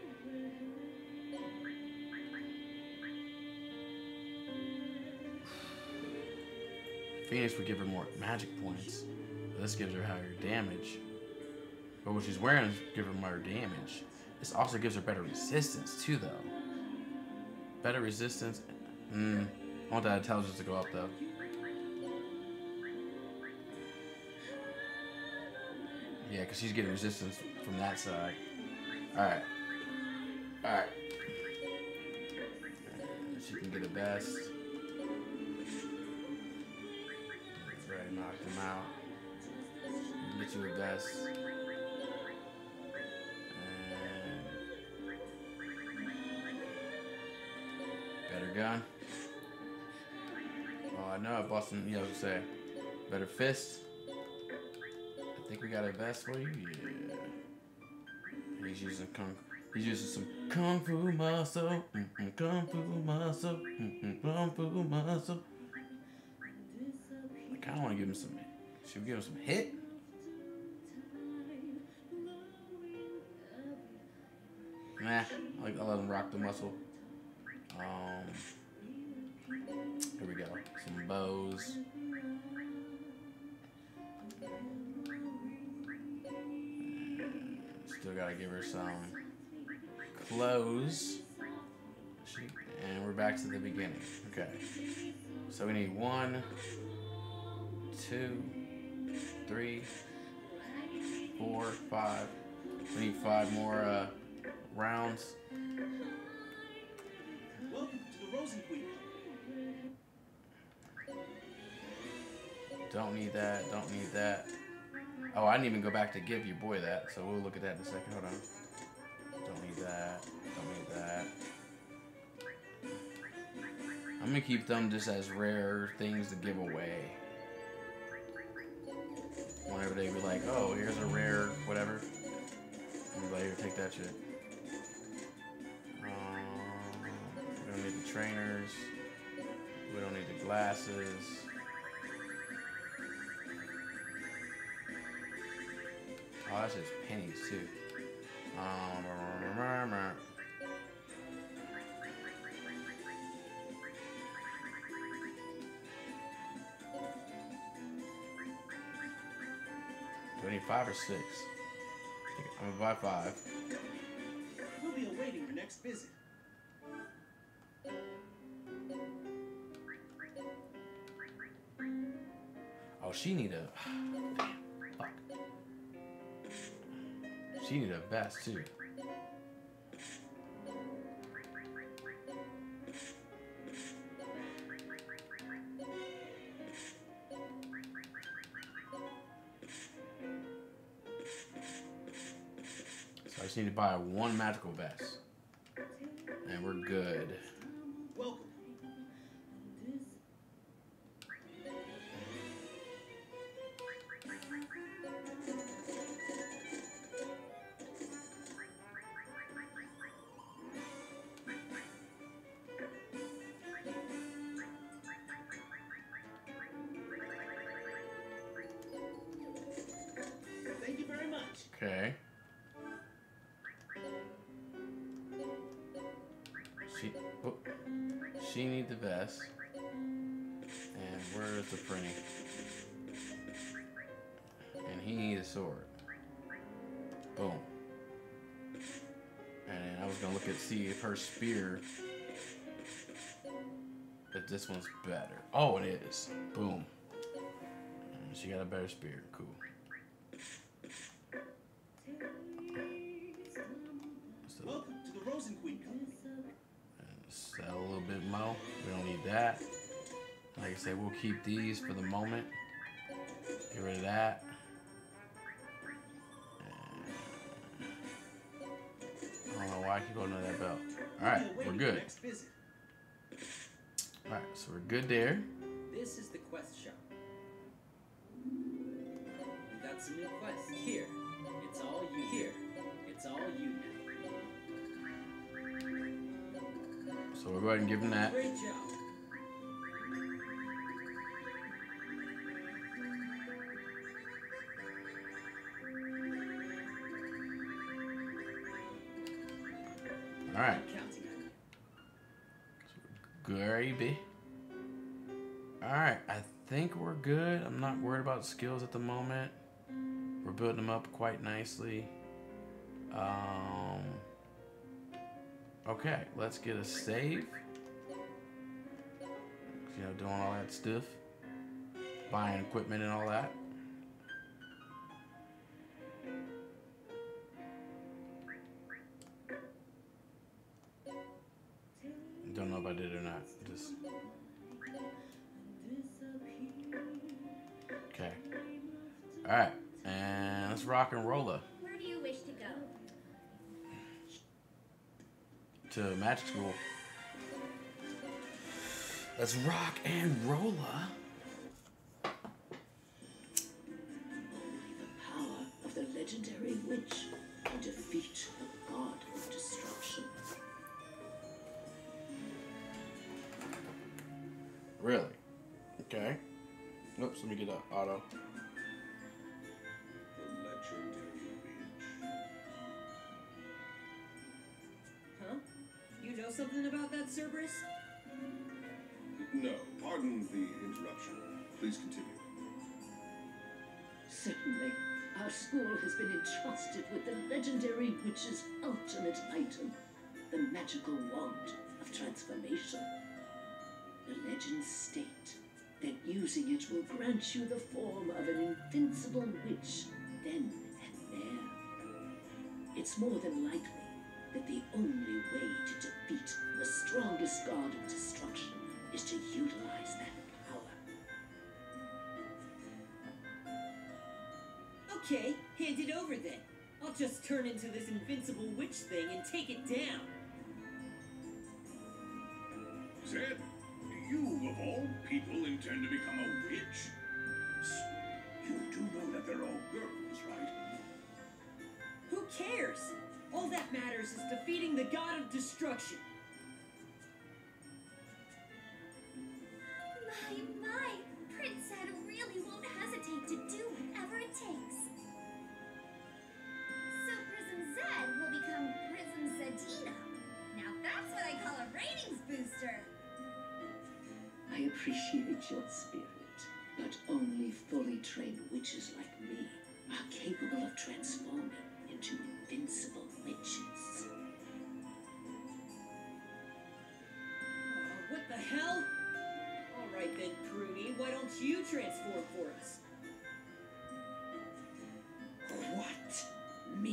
Phoenix would give her more magic points. This gives her higher damage. But what she's wearing gives her more damage. This also gives her better resistance too, though. Better resistance. Hmm. I want that intelligence to go up, though. Yeah, because she's getting resistance from that side. Alright. Alright. She can get a best. Right, knocked him out. Get you a best. And better gun. Oh, I know I bought some, you know what to say. Better fist. I think we got a vest for you. Yeah. He's using kung. He's using some kung fu muscle. Mm-mm, kung fu muscle. Mm-mm, kung fu muscle. I kind of want to give him some. Should we give him some hit? Nah, I like I let him rock the muscle. Um. Here we go. Some bows. Still gotta give her some clothes. She, and we're back to the beginning. Okay. So we need one, two, three, four, five. We need five more uh, rounds. Welcome to the Rosen Queen. Don't need that, don't need that. Oh, I didn't even go back to give your boy that, so we'll look at that in a second. Hold on. Don't need that, don't need that. I'm gonna keep them just as rare things to give away. Whenever they be like, oh, here's a rare whatever. I'm like, here, take that shit. Um, we don't need the trainers. We don't need the glasses. Oh, that's just pennies too. Um, do I need five or six? I'm gonna buy five. We'll be awaiting your next visit. Oh, she need a. Damn, fuck. She need a vest too. So I just need to buy one magical vest, and we're good. Welcome. Thank you very much. Okay. she needs the vest. And where's the printing? And he needs a sword. Boom. And I was gonna look at see if her spear, if this one's better. Oh, it is. Boom. And she got a better spear. Cool. So, Welcome to the Rosen Queen Company. sell a little bit more. We don't need that. Like I said, we'll keep these for the moment. Get rid of that. I don't know why I keep holding on to that belt. Alright, we're good. Alright, so we're good there. This is the quest shop. We got some new quests here. It's all you here. It's all you now. So we'll go ahead and give him that. Great job. Alright. I'm counting on you. Gravy. Alright, I think we're good. I'm not worried about skills at the moment. We're building them up quite nicely. Um, okay, let's get a save. You know, doing all that stuff. Buying equipment and all that. Don't know if I did or not. Just okay. All right, and let's rock and roll her Where do you wish to go? to magic school. Let's rock and roll her. Only the power of the legendary witch can defeat the god of destruction. Really? Okay. Oops, let me get that auto. The legendary witch. Huh? You know something about that, Cerberus? No, pardon the interruption. Please continue. Certainly, our school has been entrusted with the legendary witch's ultimate item, the magical wand of transformation. The legends state that using it will grant you the form of an invincible witch then and there. It's more than likely that the only way to defeat the strongest god of destruction is to utilize that power. Okay, hand it over then. I'll just turn into this invincible witch thing and take it down. Zed, you of all people intend to become a witch? You do know that they're all girls, right? Who cares? All that matters is defeating the god of destruction. My, my, Prince Ed really won't hesitate to do whatever it takes. So Prism Zed will become Prism Zedina. Now that's what I call a ratings booster. I appreciate your spirit, but only fully trained witches like me are capable of transforming into invincible witches. Oh, what the hell? All right then, Pruny, why don't you transform for us? What? Me?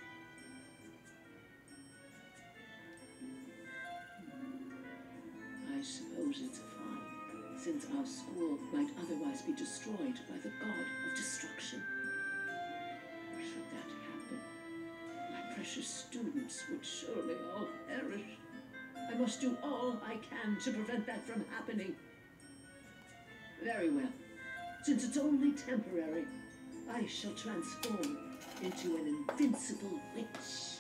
I suppose it's fine, since our school might otherwise be destroyed by the god of destruction. Should that happen, my precious students would surely all perish. I must do all I can to prevent that from happening. Very well. Since it's only temporary, I shall transform into an invincible witch.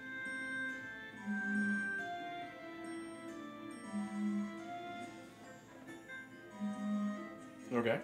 Okay.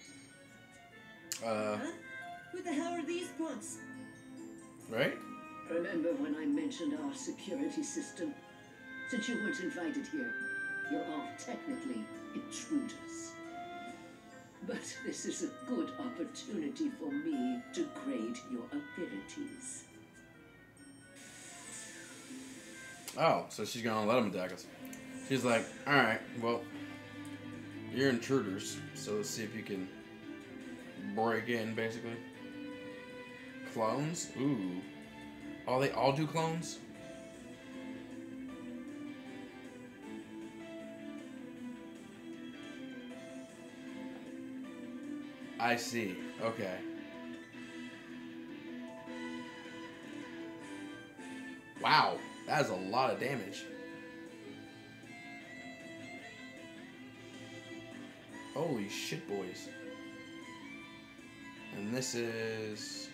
Uh, Huh? Who the hell are these punks? right? Remember when I mentioned our security system? Since you weren't invited here, you're all technically intruders. But this is a good opportunity for me to grade your abilities. Oh, so she's gonna let him attack us. She's like, alright, well, you're intruders, so let's see if you can break in, basically. Clones? Ooh. Oh, they all do clones? I see. Okay. Wow, that is a lot of damage. Holy shit, boys. And this is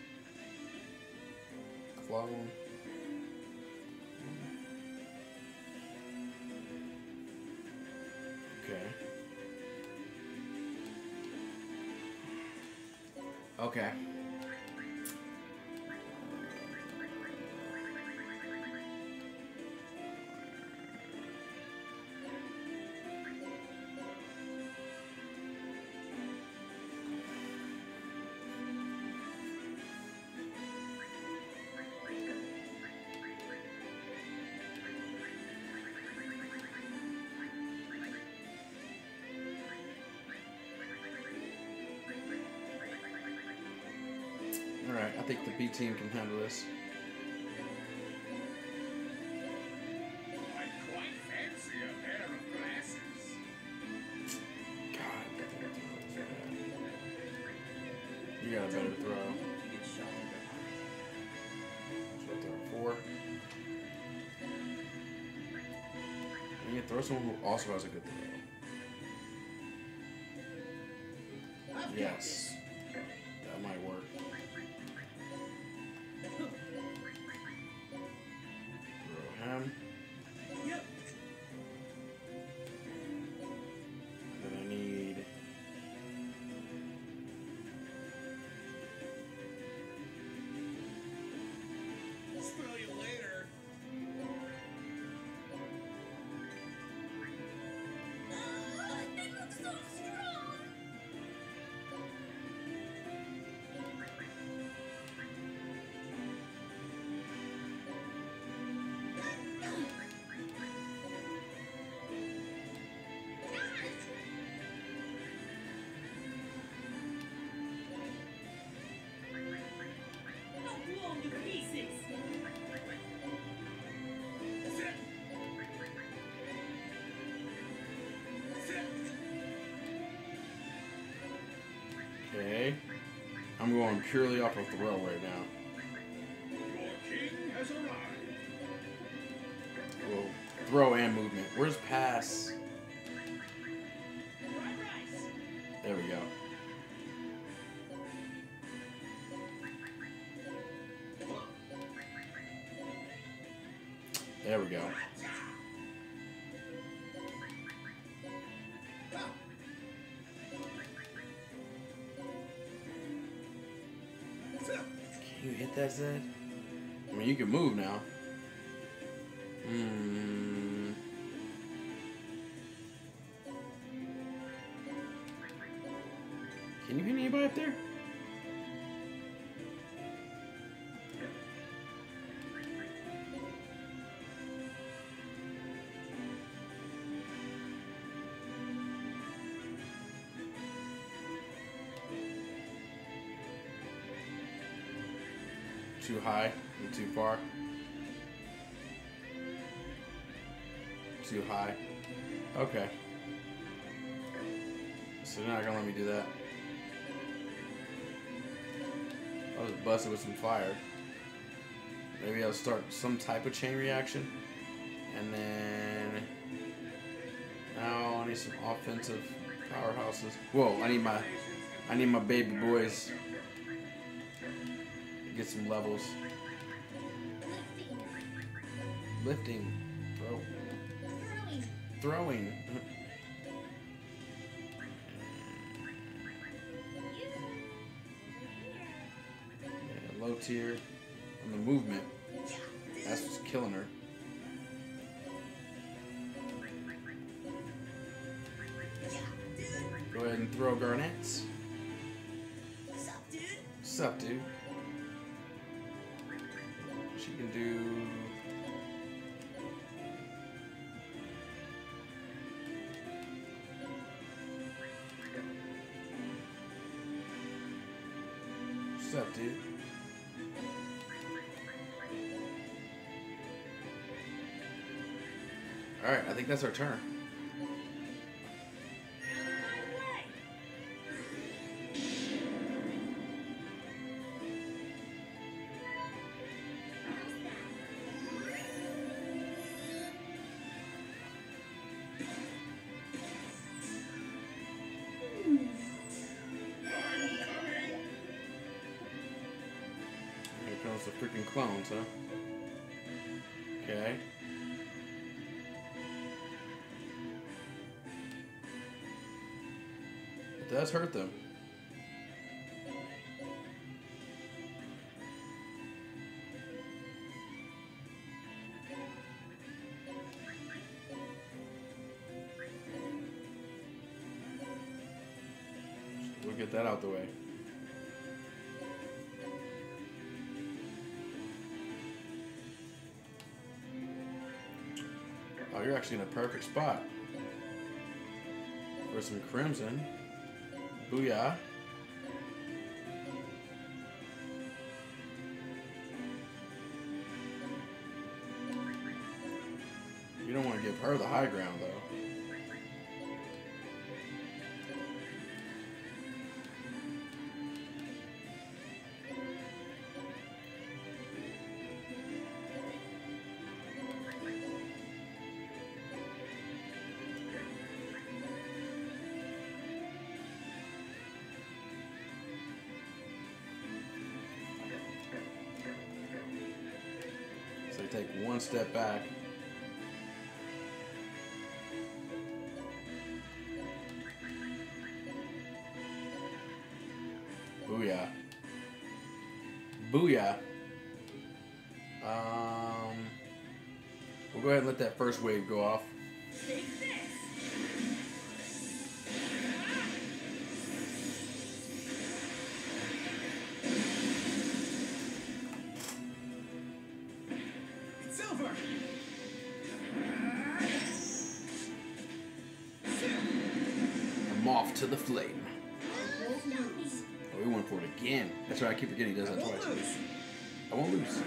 clone. Okay. Okay. Alright, I think the B team can handle this. I quite fancy a pair of glasses. God, you got a better throw. You get shot in the eye. So throw four. And you throw someone who also has a good throw. Yes. That might work. Throw him. Yep. Then I need. Smell you later. Ah, they look so strong. Don't blow 'em to pieces. Zip. Zip. Okay. I'm going purely off of throw right now. Your king has arrived. Well, throw and movement. Where's pass? Right, right. There we go. There we go. Can you hit that, Zed? I mean, you can move now. Hmm. Can you hit anybody up there? Too high and too far. Too high. Okay. So they're not gonna let me do that. I'll just bust it with some fire. Maybe I'll start some type of chain reaction. And then now I need some offensive powerhouses. Whoa, I need my I need my baby boys. Get some levels. Lifting. Throw. Throwing. Throwing. Yeah, low tier. And the movement. Yes. killing her. Go ahead and throw garnets. What's up, dude? What's up, dude? She can do. What's up, dude? Alright, I think that's our turn. Here comes the freaking clones, huh? Okay. It does hurt them. We'll get that out the way. Oh, you're actually in a perfect spot for some crimson. Booyah. You don't want to give her the high ground, though. So you take one step back. Booyah. Booyah. Um, we'll go ahead and let that first wave go off. Take this! It's over. I'm off to the flame. I won't lose. Oh, we went for it again. That's right, I keep forgetting he does I that won't twice. lose. I won't lose.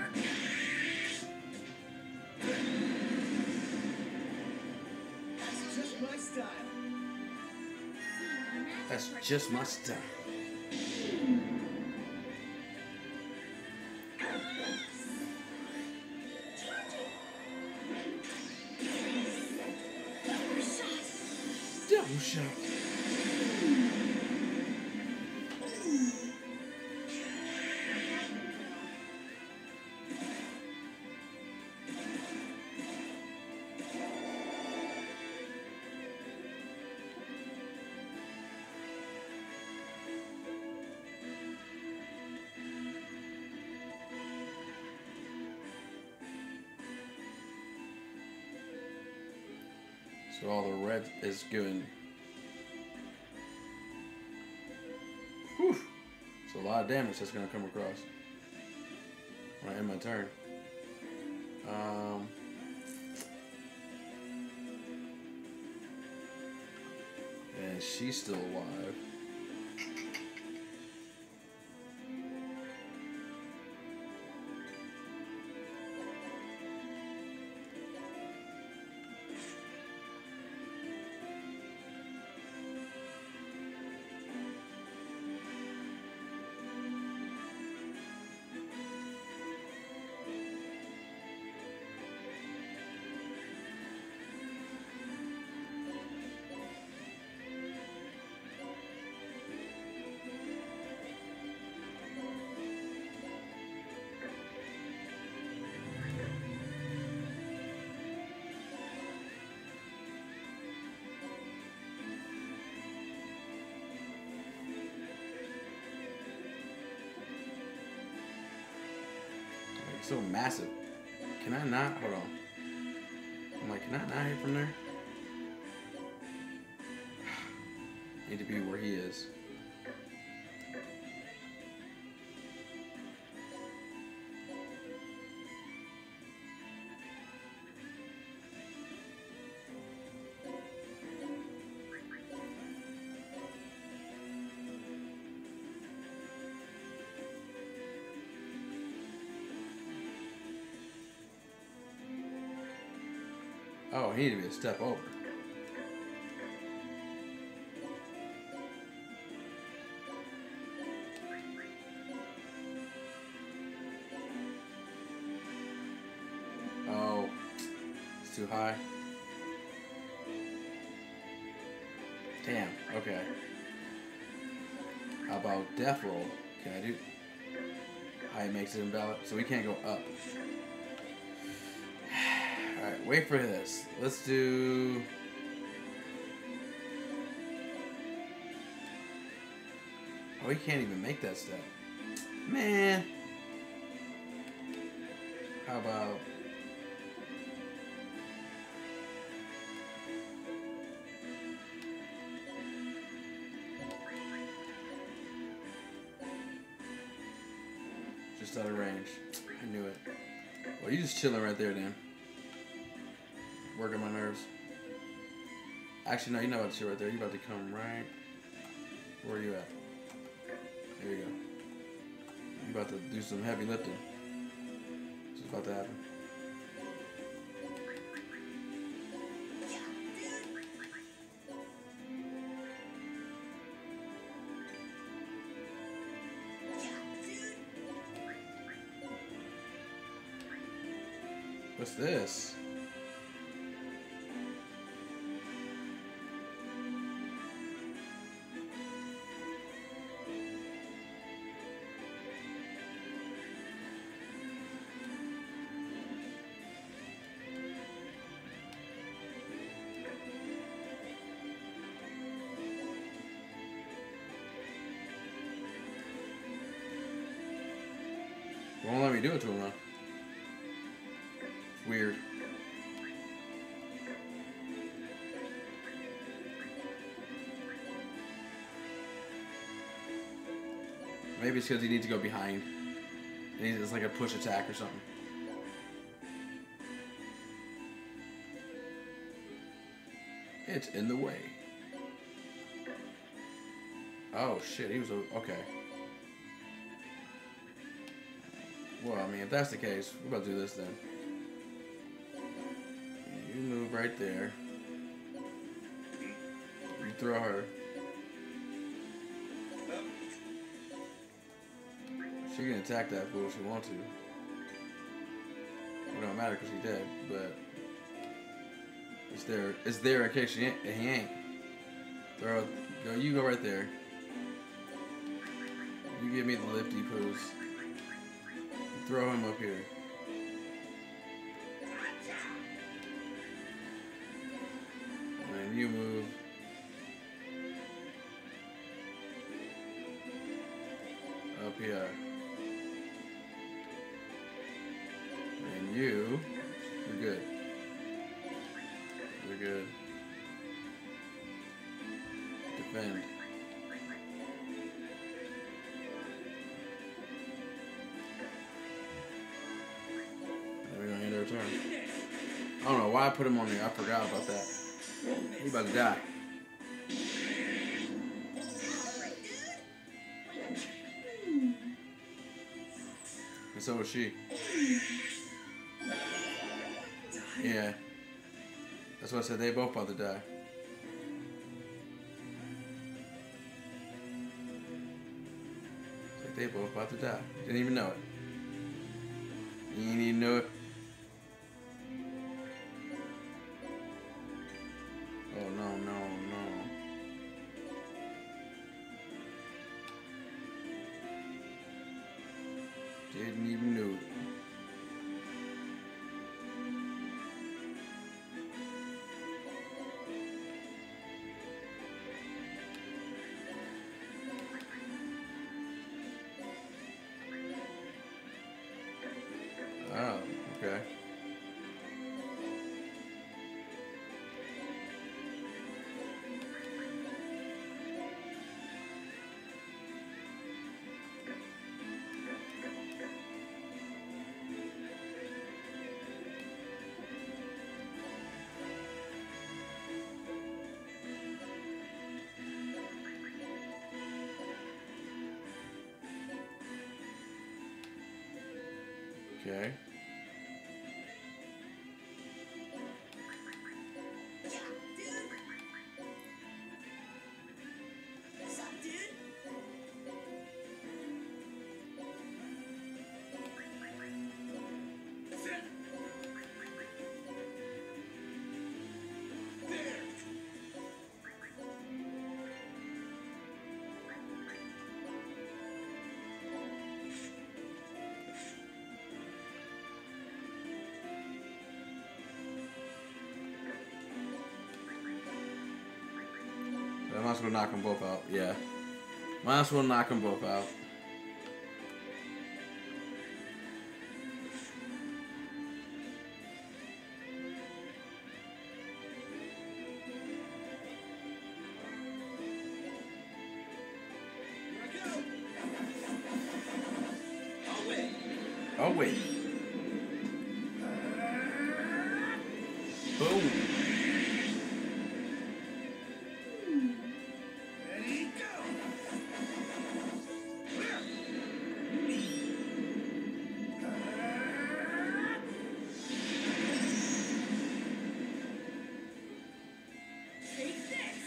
That's just my style. That's just my style. Double shot. So all the red is given. Whew. It's a lot of damage that's gonna come across when I end my turn. Um, and she's still alive. So massive. Can I not? Hold on. I'm like, can I not hit from there? Need to be where he is. Oh, he needed to be a step over. Oh, it's too high. Damn, okay. How about death roll? Can I do? High makes it invalid, so we can't go up. Alright, wait for this. Let's do... Oh, he can't even make that step. Man. How about... Just out of range. I knew it. Well, you just chilling right there, then. Working my nerves. Actually, no, you know what shit right there. You about to come right. Where are you at? There you go. You about to do some heavy lifting. This is about to happen. What's this? Won't let me do it to him, though. It's weird. Maybe it's because he needs to go behind. It's like a push attack or something. It's in the way. Oh shit, he was a, okay. Well, I mean, if that's the case, we're about to do this then. You move right there. You throw her. She can attack that fool if she wants to. It don't matter because she's dead, but it's there. It's there in case she ain't, he ain't. Throw. Go. You go right there. You give me the lifty poos. Throw him up here. And then you move. Up here. And you, you're good. You're good. Defend. Turn. I don't know why I put him on there. I forgot about that. He about to die. And so was she. Yeah. That's what I said. They both about to die. It's like they both about to die. Didn't even know it. You didn't even know it. Oh, no, no, no. Didn't even know it. Oh, Okay. Yeah, dude. What's up, dude? Zed. There. I might as well knock them both out. Yeah. Might as well knock them both out. Here I go. I'll wait. Oh, wait. Boom. Ready, go. Take this!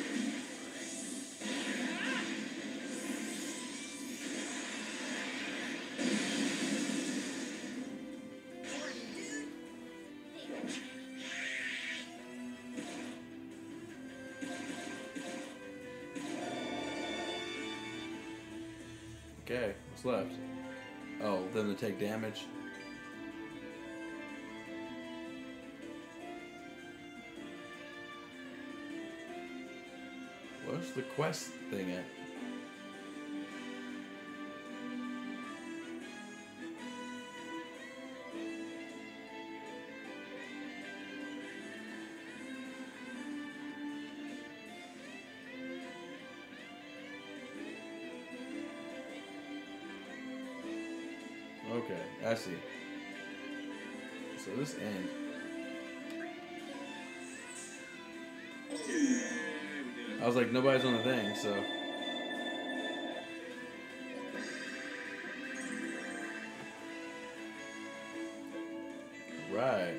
Dude. Hey. Okay, what's left? Oh, then to take damage. Where's the quest thing at? Okay, I see. So this end. I was like, nobody's on the thing, so. Right.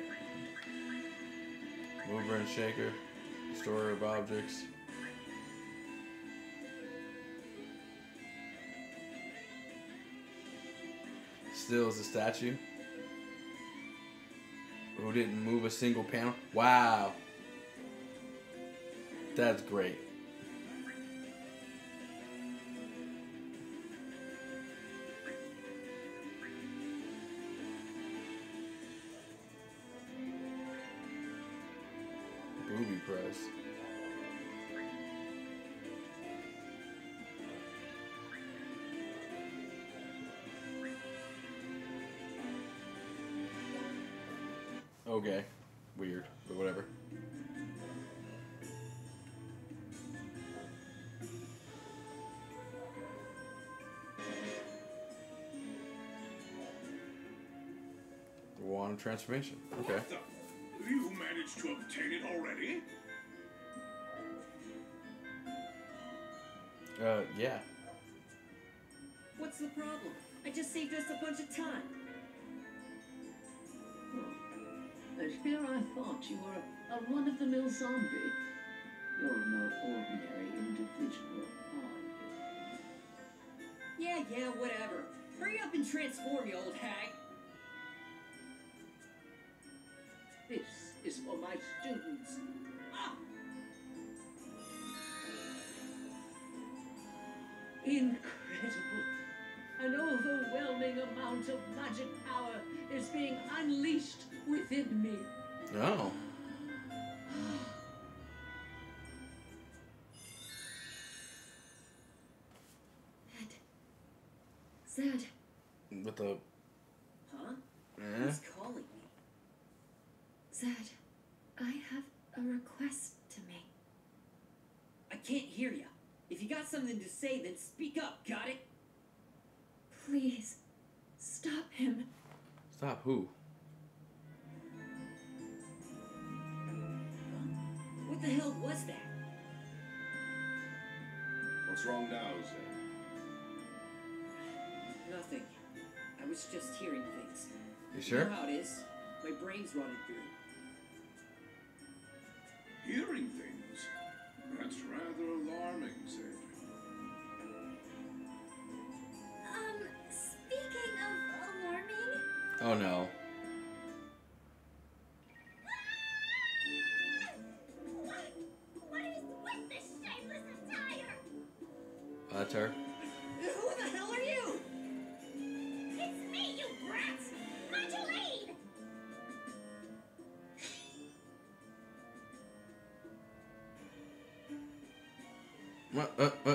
Mover and shaker. Storer of objects. Still is a statue. Who didn't move a single panel? Wow. That's great. Booby press. Okay. Weird, but whatever. Wand transformation. Okay. What the? You managed to obtain it already? Uh, yeah. What's the problem? I just saved us a bunch of time. But here I thought you were a, a run-of-the-mill zombie. You're no ordinary individual, are you? Yeah, yeah, whatever. Hurry up and transform, you old hag. This is for my students. Ah! Incredible. An overwhelming amount of magic power is being unleashed within me. Oh. Zed. With the. Huh? Eh? Who's calling me? Zed, I have a request to make. I can't hear ya. If you got something to say, then speak up, got it? Please, stop him. Stop who? What the hell was that? What's wrong now, Zed? Nothing. I was just hearing things. You sure? You know how it is. My brain's running through. Hearing things? That's rather alarming, Zed. Um, speaking of alarming... Oh no. What? What is with this shameless attire? That's her. Who the hell are you? It's me, you brats! Modulate! What? Uh, uh.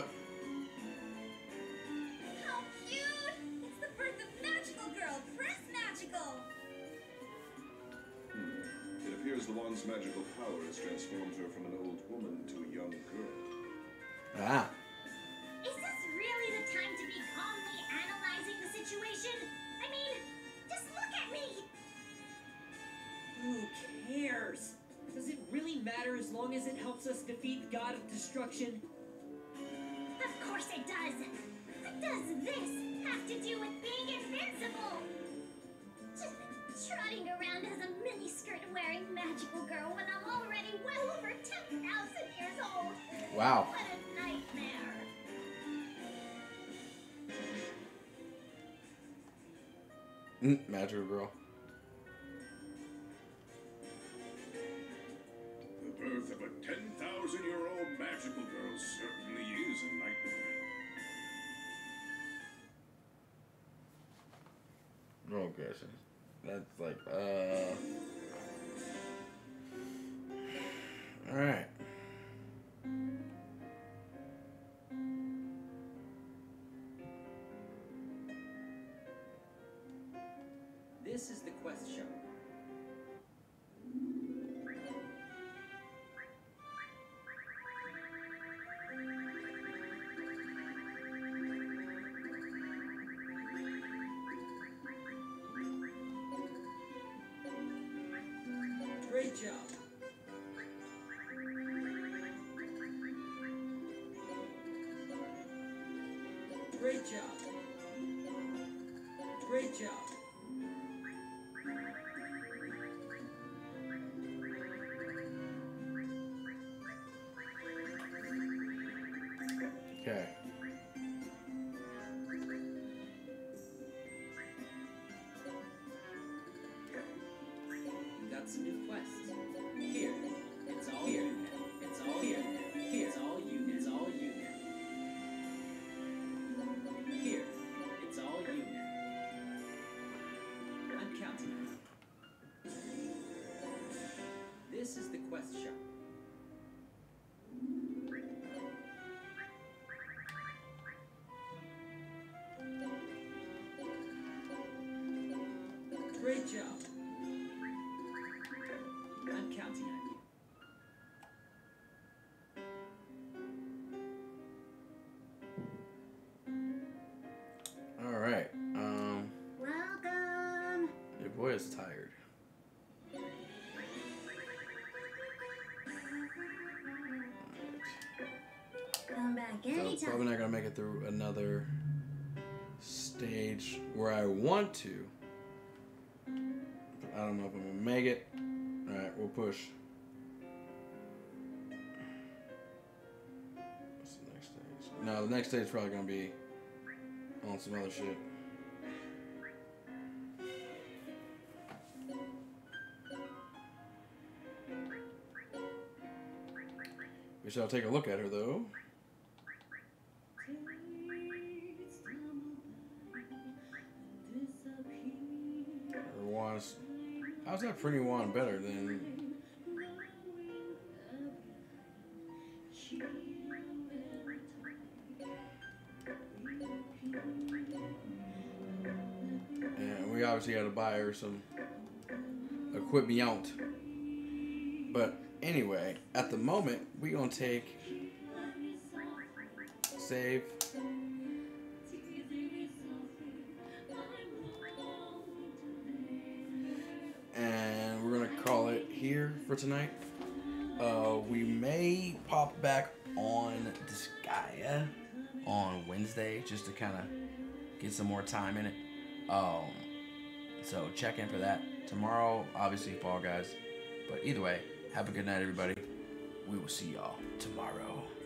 How cute! It's the birth of Magical Girl, Prince Magical! Hmm. It appears the wand's magical power has transformed her from an old woman to a young girl. Ah. Is this really the time to be calmly analyzing the situation? I mean, just look at me! Who cares? Does it really matter as long as it helps us defeat the God of Destruction? Of course it does! What does this have to do with being invincible? Just trotting around as a miniskirt wearing magical girl when I'm already well over ten thousand years old! Wow. What a nightmare! Mm, magical girl. The birth of a ten thousand year old magical girl certainly is a nightmare. Oh gosh. That's like, uh... Alright. This is the quest show. Great job. Great job. Great job. Okay. We got some new quests. Here. It's all here. It's all here. Here. It's all you. It's all you now. Here. It's all you now. I'm counting on you. This is the quest shop. Great job. I'm counting on you. Alright. Um, Welcome! your boy is tired. Come back So anytime. probably not gonna make it through another stage where I want to. I don't know if I'm gonna make it. Alright, we'll push. What's the next stage? No, the next stage is probably gonna be on some other shit. We shall take a look at her though. Her wand's, how's that pretty wand better than? And we obviously had to buy her some equipment. But anyway, at the moment, we gonna take save. And we're gonna call it here for tonight. Uh, we may pop back on Disgaea on Wednesday just to kind of get some more time in it. Um, So check in for that. Tomorrow, obviously, Fall Guys. But either way, have a good night, everybody. We will see y'all tomorrow.